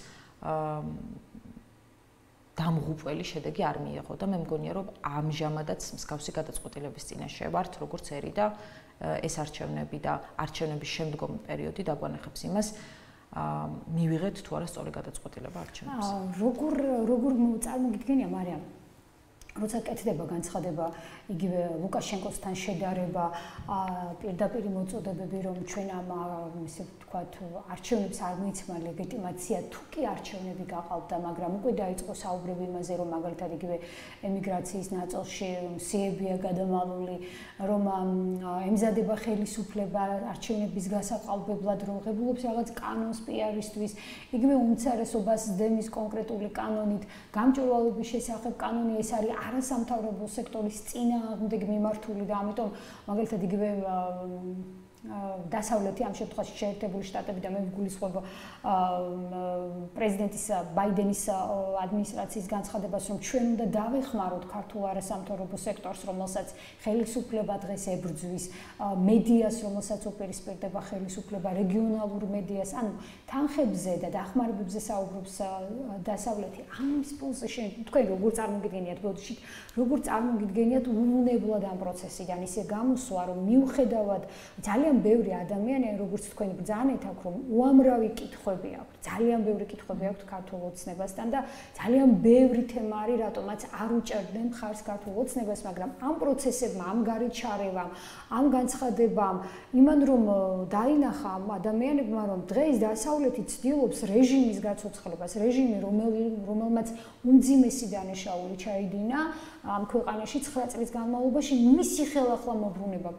დამღუპველი შედეგი არ მიიღო და მე მგონია, რომ ამჟამადაც მსგავსი გადაწყვეტილების წინაშე ვართ, როგორც ერი და ეს არჩევნები და არჩევნების შემდგომი პერიოდი დაგვანახებს იმას, მივიღეთ თუ არა სწორი გადაწყვეტილება არჩევნებზე. როგორ როგორ წარმოგიდგენია, მარიამ, როცა კეთდება განცხადება იგივე ლუკაშენკოსთან შედარება, პირდაპირ მოწოდებები, რომ ჩვენ ამ ისე ვთქვათ, არჩევნებს არ მოიცმა ლეგიტიმაცია, თუ კი არჩევნები გაყალბდა, მაგრამ უკვე დაიწყო საუბრები იმაზე, რომ მაგალითად იგივე ემიგრაციის ნაწილში სიებია გადამალული, რომ ემზადება ხელისუფლება არჩევნების გასაყალბებლად, რომ ღებულობს რაღაც კანონს პიარისთვის, იგივე უმცირესობას დემის კონკრეტული კანონით, გამჭვირვალობის შესახებ კანონი ეს არის არასამთავრობო სექტორის წინააღმდეგ მიმართული და ამიტომ მაგალითად იგივე დასავლეთი ამ შემთხვევაში შეერთებული შტატები და მე ვგულისხმობ პრეზიდენტის ბაიდენის ადმინისტრაციის განცხადებას, რომ ჩვენ უნდა დავეხმაროთ ქართულ არასამთავრობო სექტორს, რომელსაც ხელისუფლება დღეს ებრძვის, მედიას, რომელსაც უპირისპირდება ხელისუფლება, რეგიონალურ მედიას, ანუ თანხებზე და დახმარებებზე საუბრობს დასავლეთი. ამის პოზიციაში თქვენ როგორ წარმოგიდგენიათ ბოდიში, როგორ წარმოგიდგენიათ უვნებლად ამ პროცესიდან ისე გამოსვა, რომ მიუხედავად ძალიან ბევრი ადამიანი, როგორც თქვენ ბრძანეთ აქ, რომ უამრავი კითხვები აქვს, ძალიან ბევრი კითხვები აქვს ქართულ ოცნებასთან და ძალიან ბევრი თემა არის, რატომაც არ უჭერდნენ მხარს ქართულ ოცნებას, მაგრამ ამ პროცესებმა, ამ გარიჩარევამ, ამ განცხადებამ, იმან რომ დაინახა ამ ადამიანებმა, რომ დღეს დასავლეთი ცდილობს რეჟიმის გაცოცხლებას, რეჟიმი, რომელმაც უმძიმესი დანაშაული ჩაიდინა ამ ქვეყანაში ცხრა წლის განმავლობაში, მისი ხელახლა მოbrunება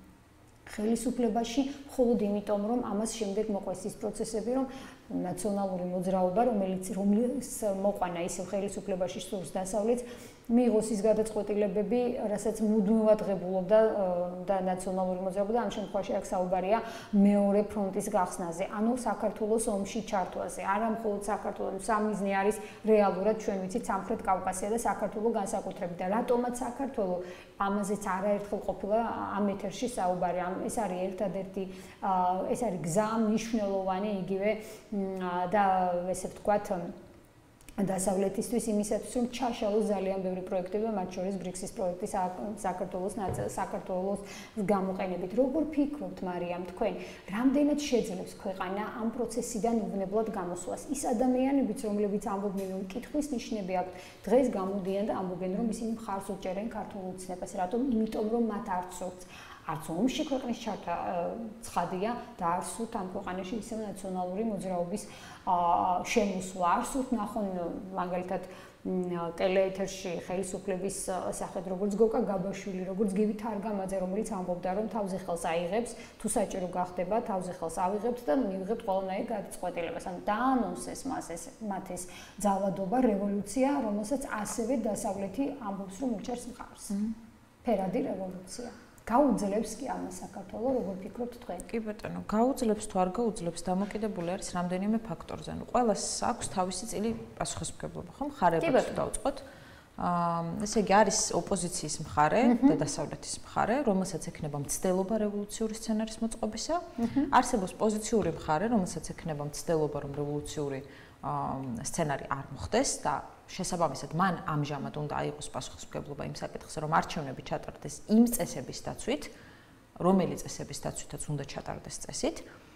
ხელისუფლებაში მხოლოდ იმიტომ, რომ ამას შემდეგ მოყვეს ის პროცესები, რომ ნაციონალური მოძრაობა, რომელიც რომლის მოყვანა ისევ ხელისუფლებაში სურს დასავლეთს, მიიღოს ის გადაწყვეტილებები, რასაც მუდმივად ღებულობდა და ნაციონალური მოძრაობა და ამ შემთხვევაში აქ საუბარია მეორე ფრონტის გახსნაზე, ანუ საქართველოს ომში ჩართვაზე. არა მხოლოდ საქართველოს სამიზნე არის რეალურად ჩვენ ვიცით სამხრეთ კავკასია და საქართველოს განსაკუთრებით და რატომაც საქართველოს ამაზეც არაერთხელ ყოფილა ამ ეთერში საუბარი. ეს არის ერთადერთი ეს არის გზა მნიშვნელოვანი იგივე და ესე ვთქვათ დასავლეთისთვის იმისათვის, რომ ჩაშალოს ძალიან ბევრი პროექტები, მათ შორის ბრიქსის პროექტი საქართველოს საქართველოს გამოყენებით. როგორ ფიქრობთ, მარიამ, თქვენ, რამდენად შეძლებს ქვეყანა ამ პროცესიდან უვნებლად გამოსვლას? ის ადამიანებიც, რომლებიც ამბობენ, რომ კითხვის ნიშნები აქვთ, დღეს გამოდიან და ამბობენ, რომ ისინი მხარს უჭერენ ქართულ ოცნებას, რატომ? იმიტომ, რომ მათ არ სურთ არც ომში ქვეყნის ჩართვა ცხადია და არ სურთ ამ ქვეყანაში ისევ ნაციონალური მოძრაობის შემოსვლა. არ სურთ ნახონ მაგალითად ტელეეთერში ხელისუფლების სახედ როგორც გოკა გაბაშვილი, როგორც გივი თარგამაძე, რომელიც ამბობდა, რომ თავზე ხელს აიღებს, თუ საჭირო გახდება, თავზე ხელს ავიღებთ და მივიღებთ ყველანაირ გადაწყვეტილებას. ანუ დაანონსეს მას ეს მათ ეს ძალადობა, რევოლუცია, რომელსაც ასევე დასავლეთი ამბობს, რომ უჭერს მხარს. ფერადი რევოლუცია. გაუძლებს კი ამას საქართველოს, როგორ ფიქრობთ თქვენ? კი ბატონო, გაუძლებს თუ არ გაუძლებს, დამოკიდებული არის რამდენიმე ფაქტორზე. ნუ ყველას აქვს თავისი წილი პასუხისმგებლობა, ხო? მხარებად დავწყოთ. აა ესე იგი არის ოპოზიციის მხარე და დასავლეთის მხარე, რომელსაც ექნება მცდელობა რევოლუციური სცენარის მოწყობისა. არსებობს პოზიციური მხარე, რომელსაც ექნება მცდელობა, რომ რევოლუციური სცენარი არ მოხდეს და შესაბამისად მან ამჟამად უნდა აიღოს პასუხისმგებლობა იმ საკითხზე, რომ არჩევნები ჩატარდეს იმ წესების დაცვით, რომელი წესების დაცვითაც უნდა ჩატარდეს წესით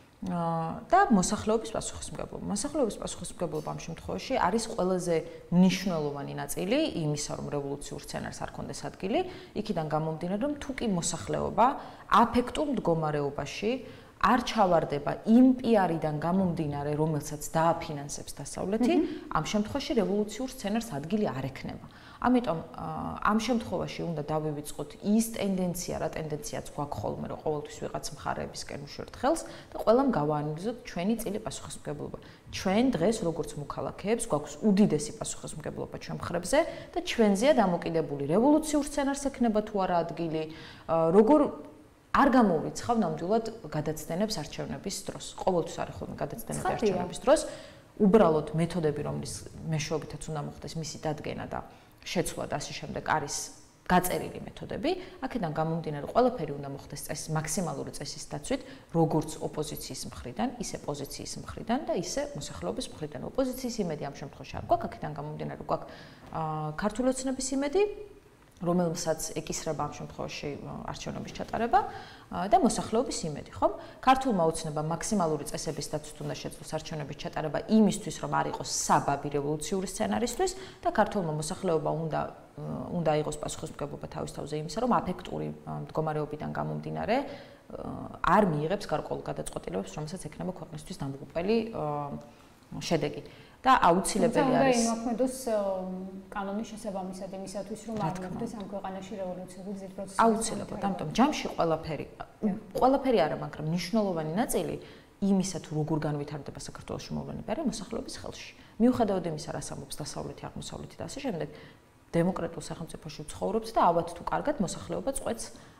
და მოსახლეობის პასუხისმგებლობა. მოსახლეობის პასუხისმგებლობა ამ შემთხვევაში არის ყველაზე მნიშვნელოვანი ნაწილი იმისა, რომ რევოლუციურ სცენარს არ ქონდეს ადგილი, იქიდან გამომდინარე, რომ თუ კი მოსახლეობა აფექტურ მდგომარეობაში არ ჩავარდება იმ პიარიდან გამომდინარე, რომელსაც დააფინანსებს დასავლეთი, ამ შემთხვევაში რევოლუციურ სცენარს ადგილი არ ექნება. ამიტომ ამ შემთხვევაში უნდა დავივიწყოთ ის ტენდენცია, რა ტენდენციაც გვაქვს ხოლმე, რომ ყოველთვის ვიღაც მხარეებისკენ ვუშვერთ ხელს და ყველამ გავაანალიზოთ ჩვენი წილი პასუხისმგებლობა. ჩვენ დღეს როგორც მოქალაქეებს გვაქვს უდიდესი პასუხისმგებლობა ჩვენ მხრებზე და ჩვენზეა დამოკიდებული რევოლუციურ სცენარს ექნება თუ არა ადგილი, როგორ არ გამოვიცხავ ნამდვილად გადაცდენებს არჩევნების დროს. ყოველთვის არის ხოლმე გადაცდენები არჩევნების დროს. უბრალოდ მეთოდები, რომლის მეშვეობითაც უნდა მოხდეს მისი დადგენა და შეცვლა და ასე შემდეგ არის გაწერილი მეთოდები, აქედან გამომდინარე ყველაფერი უნდა მოხდეს წესის მაქსიმალური წესის დაცვით, როგორც ოპოზიციის მხრიდან, ისე პოზიციის მხრიდან და ისე მოსახლეობის მხრიდან. ოპოზიციის იმედი ამ შემთხვევაში არ გვაქვს, აქედან გამომდინარე გვაქვს ქართული ოცნების იმედი, რომელსაც ეკისრება ამ შემთხვევაში არჩევნების ჩატარება და მოსახლეობის იმედი, ხომ? ქართულმა ოცნებამ მაქსიმალური წესების დაცვით უნდა შეძლოს არჩევნების ჩატარება იმისთვის, რომ არ იყოს საბაბი რევოლუციური სცენარისთვის და ქართულმა მოსახლეობამ უნდა უნდა იყოს პასუხისმგებლობა თავის თავზე იმისა, რომ აფექტური მდგომარეობიდან გამომდინარე არ მიიღებს გარკვეულ გადაწყვეტილებებს, რომელსაც ექნება ქვეყნისთვის დამღუპველი შედეგი. და აუცილებელი არის და იმოქმედოს კანონის შესაბამისად იმისათვის, რომ არ მოხდეს ამ ქვეყანაში რევოლუციური გზით-პროცესი. აუცილებლად, ამიტომ ჯამში ყველაფერი, ყველაფერი არა, მაგრამ მნიშვნელოვანი ნაწილი იმისა, თუ როგორ განვითარდება საქართველოს მოვლენები, არის მოსახლეობის ხელში. მიუხედავად იმისა, რას ამბობს დასავლეთი, აღმოსავლეთი და ასე შემდეგ, დემოკრატიულ სახელმწიფოში ვცხოვრობთ და ალბათ თუ კარგად მოსახლეობა წყვეტს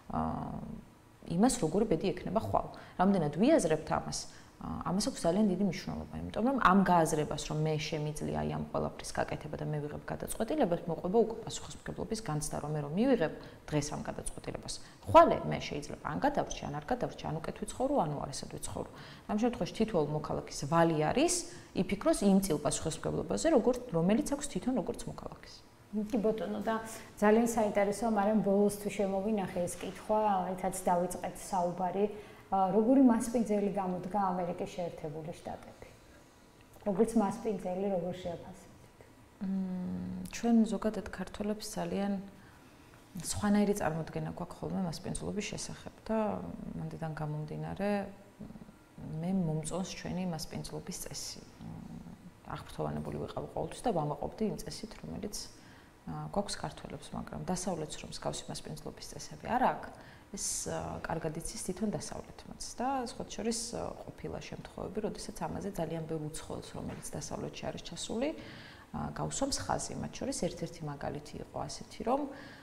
იმას, როგორი ბედი ექნება ხვალ. რამდენად ვიაზრებთ ამას? ამას აქვს ძალიან დიდი მნიშვნელობა, იმიტომ რომ ამ გააზრებას, რომ მე შემიძლია აი ამ ყველაფრის გაკეთება და მე ვიღებ გადაწყვეტილებას, მოყვება უკვე პასუხისმგებლობის განცდა, რომ მე რომ მივიღებ დღეს ამ გადაწყვეტილებას. ხვალე მე შეიძლება ან გადავრჩი, ან არ გადავრჩი, ან უკეთ ვიცხოვრო, ანუ არ ესად ვიცხოვრო. ამ შემთხვევაში თითოეულ მოქალაქის ვალი არის იფიქროს იმ წილ პასუხისმგებლობაზე, როგორც რომელიც აქვს თვითონ როგორც მოქალაქეს. კი ბატონო და ძალიან საინტერესოა, მაგრამ ბოლოსთვის შემოვინახე ეს კითხვა, რითაც დავიწყეთ საუბარი. როგორი მასპინძელი გამოდგა ამერიკის შეერთებული შტატები? როგორც მასპინძელი, როგორ შეაფასებთ? ჩვენ ზოგადად ქართველებს ძალიან სხვანაირი წარმოდგენა გვაქვს ხოლმე მასპინძლობის შესახებ და მანდიდან გამომდინარე მე მომწონს ჩვენი მასპინძლობის წესი. აღფრთოვანებული ვიყავ ყოველთვის და ვამაყობდი იმ წესით, რომელიც გვაქვს ქართველებს, მაგრამ დასავლეთს რომ მსგავსი მასპინძლობის წესები არ აქვს, ეს კარგად იცის თვითონ დასავლეთმაც და სხვა შორის ყოფილა შემთხვევები, როდესაც ამაზე ძალიან ბევრ უცხოელს, რომელიც დასავლეთში არის ჩასული, გავსვამს ხაზი. მათ შორის ერთ-ერთი მაგალითი იყო ასეთი, რომ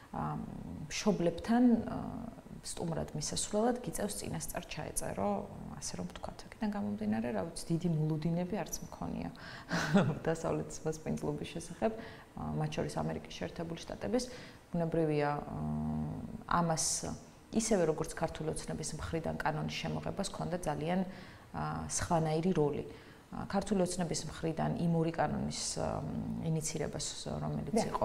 მშობლებთან სტუმრად მისასვლელად გიწევს წინასწარ ჩაეწერო, ასე რომ ვთქვათ. აქედან გამომდინარე, რა ვიცი, დიდი მოლოდინები არც მქონია დასავლეთის მასპინძლობის შესახებ, მათ შორის ამერიკის შეერთებული შტატების. ბუნებრივია ამას ისევე როგორც ქართული ოცნების მხრიდან კანონის შემოღებას ჰქონდა ძალიან სხვანაირი როლი. ქართული ოცნების მხრიდან იმ ორი კანონის ინიცირებას, რომელიც იყო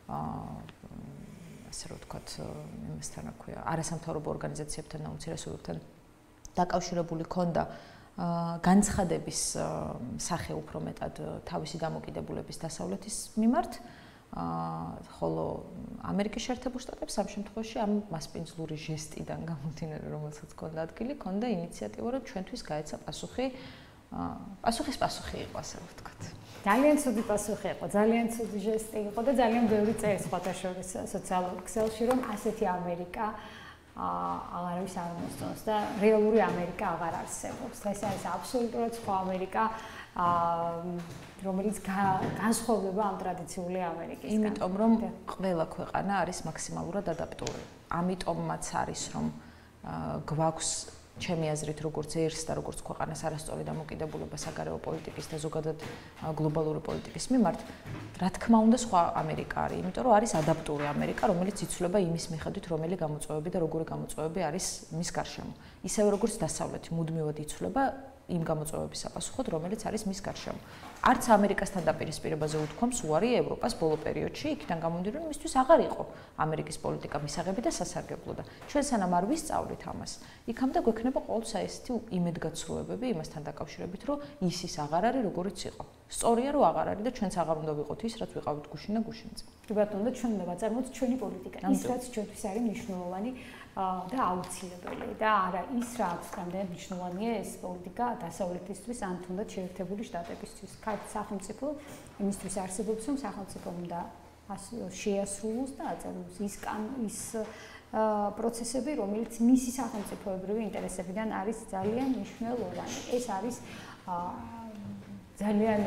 ასე რომ ვთქვათ, იმასთან რა ქვია, არასამთავრობო ორგანიზაციებთან და უმცირესობებთან დაკავშირებული ჰქონდა განცხადების სახე უფრო მეტად თავისი დამოკიდებულების დასავლეთის მიმართ. ხოლო ამერიკის შეერთებულ შტატებს ამ შემთხვევაში ამ მასპინძლური ჟესტიდან გამომდინარე, რომელსაც ჰქონდა ადგილი, ჰქონდა ინიციატივა, რომ ჩვენთვის გაეცა პასუხი, პასუხის პასუხი იყო, ასე ვთქვათ. ძალიან ცუდი პასუხი იყო, ძალიან ცუდი ჟესტი იყო და ძალიან ბევრი წერს სხვათა შორის სოციალურ ქსელში, რომ ასეთი ამერიკა აღარ არის არ მოსწონს და რეალური ამერიკა აღარ არსებობს. დღეს არის აბსოლუტურად სხვა ამერიკა, რომელიც განსხვავდება ამ ტრადიციული ამერიკისგან. იმიტომ რომ ყველა ქვეყანა არის მაქსიმალურად ადაპტური. ამიტომაც არის რომ გვაქვს ჩემი აზრით როგორც ერს და როგორც ქვეყანას არასწორი დამოკიდებულება საგარეო პოლიტიკის და ზოგადად გლობალური პოლიტიკის მიმართ. რა თქმა უნდა სხვა ამერიკა არის, იმიტომ რომ არის ადაპტური ამერიკა, რომელიც იცვლება იმის მიხედვით, რომელი გამოწვევები და როგორი გამოწვევები არის მის გარშემო. ისევე როგორც დასავლეთი მუდმივად იცვლება იმ გამოწვევების საპასუხოდ, რომელიც არის მის გარშემო. არც ამერიკასთან დაპირისპირებაზე უთქვამს უარი ევროპას ბოლო პერიოდში, იქიდან გამომდინარე, რომ მისთვის აღარ იყო ამერიკის პოლიტიკა მისაღები და სასარგებლო და ჩვენ სანამ არ ვისწავლით ამას, იქამდე გვექნება ყოველთვის ესეთი იმედგაცრუებები იმასთან დაკავშირებით, რომ ის ის აღარ არის, როგორიც იყო. სწორია, რომ აღარ არის და ჩვენც აღარ უნდა ვიყოთ ის, რაც ვიყავით გუშინ და გუშინზე. კი ბატონო, და ჩვენ უნდა ვაწარმოოთ ჩვენი პოლიტიკა, ის რაც ჩვენთვის არის მნიშვნელოვანი და აუცილებელი და არა ის რა აქვს რამდენად მნიშვნელოვანია ეს პოლიტიკა დასავლეთისთვის ან თუნდაც შეერთებული შტატებისთვის. ქართლის სახელმწიფო იმისთვის არსებობს, რომ სახელმწიფო უნდა შეასრულოს და აწეროს ის ის პროცესები, რომელიც მისი სახელმწიფოებრივი ინტერესებიდან არის ძალიან მნიშვნელოვანი. ეს არის ძალიან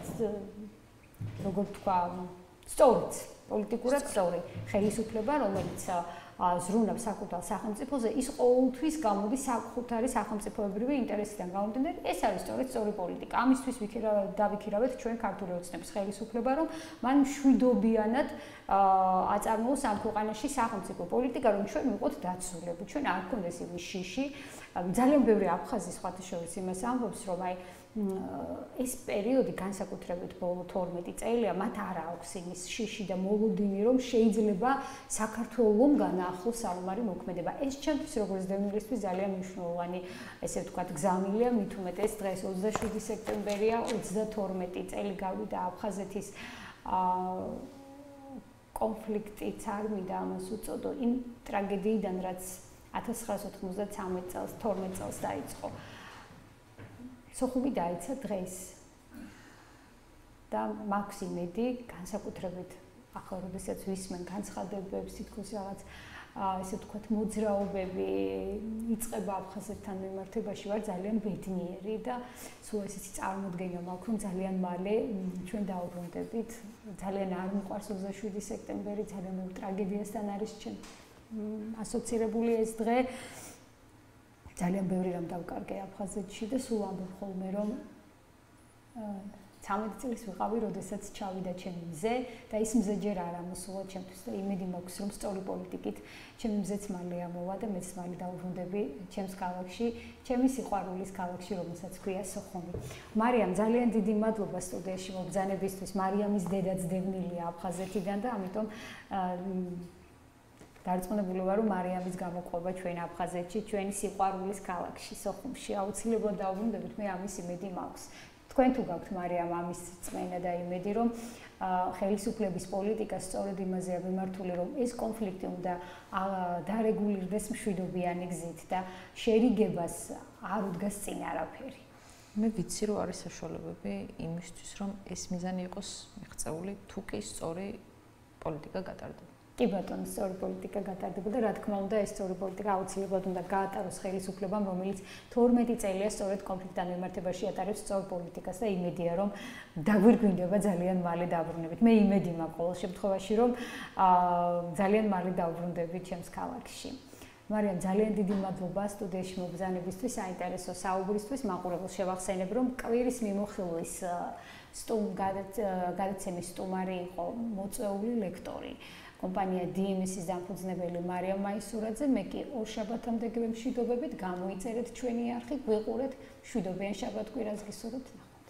როგორ თქვა, სწორიც, პოლიტიკურად სწორი ხელისუფლება, რომელიც ზრუნავს საკუთარ სახელმწიფოზე, ის ყოველთვის გამოდის საკუთარი სახელმწიფოებრივი ინტერესიდან გამომდინარე. ეს არის სწორედ სწორი პოლიტიკა. ამისთვის დავიქირავეთ ჩვენ ქართული ოცნების ხელისუფლება, რომ მან მშვიდობიანად აწარმოოს ამ ქვეყანაში სახელმწიფო პოლიტიკა, რომ ჩვენ ვიყოთ დაცულები, ჩვენ არ გქონდეს იმის შიში. ძალიან ბევრი აფხაზი სხვათა შორის იმას ამბობს, რომ აი ეს პერიოდი განსაკუთრებით ბოლო თორმეტი წელია, მათ არ აქვს იმის შიში და მოლოდინი, რომ შეიძლება საქართველოს განაახლოს საომარი მოქმედება. ეს ჩემთვის როგორც დევნილისთვის ძალიან მნიშვნელოვანი, ესე ვთქვათ, გზავნილია, მით უმეტეს დღეს ოცდაშვიდი სექტემბერია, ოცდათორმეტი წელი გავიდა აფხაზეთის კონფლიქტიც არ მინდა ამას უწოდო, იმ ტრაგედიიდან, რაც ათას ცხრაას ოთხმოცდათსამეტ წელს, თორმეტ წელს დაიწყო. სოხუმი დაიცა დღეს და მაქვს იმედი, განსაკუთრებით ახლა როდესაც ვისმენ განცხადებებს, თითქოს რაღაც ესე ვთქვათ, მოძრაობები იწყება აფხაზეთთან მიმართებაში, ვარ ძალიან ბედნიერი და სულ ესეთი წარმოდგენა მაქვს, რომ ძალიან მალე ჩვენ დავუბრუნდებით. ძალიან არ მიყვარს ოცდაშვიდი სექტემბერი, ძალიან ბევრ ტრაგედიასთან არის ჩვენ ასოცირებული ეს დღე. ძალიან ბევრი რამ დავკარგე აფხაზეთში და სულ ამბობ ხოლმე, რომ ცამეტი წლის ვიყავი, როდესაც ჩავიდა ჩემი მზე და ის მზე ჯერ არ ამოსულა ჩემთვის და იმედი მაქვს, რომ სწორი პოლიტიკით ჩემი მზეც მალე ამოვა და მეც მალე დავუბრუნდები ჩემს ქალაქში, ჩემი სიყვარულის ქალაქში, რომელსაც ქვია სოხუმი. მარიამ, ძალიან დიდი მადლობა სტუდიაში მობრძანებისთვის. მარიამის დედაც დევნილია აფხაზეთიდან და ამიტომ დარწმუნებული ვარ, რომ მარიამის გამოყვება ჩვენ აფხაზეთში, ჩვენი სიყვარულის ქალაქში, სოხუმში აუცილებლად დავუბრუნდებით, მე ამის იმედი მაქვს. თქვენ თუ გაქვთ მარიამ ამის წმენა და იმედი, რომ ხელისუფლების პოლიტიკა სწორედ იმაზეა მიმართული, რომ ეს კონფლიქტი უნდა დარეგულირდეს მშვიდობიანი გზით და შერიგებას არ უდგას წინ არაფერი. მე ვიცი, რომ არის საშუალებები იმისთვის, რომ ეს მიზანი იყოს მიღწეული, თუ კი სწორი პოლიტიკა გატარდება. კი ბატონო, სწორი პოლიტიკა გატარდებოდა, რა თქმა უნდა, ეს სწორი პოლიტიკა აუცილებლად უნდა გაატაროს ხელისუფლებამ, რომელიც თორმეტი წელია სწორედ კონფლიქტთან მიმართებაში ატარებს სწორ პოლიტიკას და იმედია, რომ დაგვირგვინდება ძალიან მალე დაბრუნებით. მე იმედი მაქვს ყოველ შემთხვევაში, რომ ძალიან მალე დავბრუნდებით ჩემს ქალაქში. მარიამ, ძალიან დიდი მადლობა სტუდიაში მობრძანებისთვის, საინტერესო საუბრისთვის. მაყურებელს შევახსენებ, რომ კვირის მიმოხილვის სტუმ გადაცემის სტუმარი იყო მოწვეული ლექტორი. კომპანია დი ემ ეს-ის დამფუძნებელი მარიამ მაისურაძე, მე კი ორ შაბათამდე მშვიდობებით გამოიწერეთ ჩვენი არხი, გვიყურეთ, მშვიდობიან შაბათ კვირას გისურვებთ.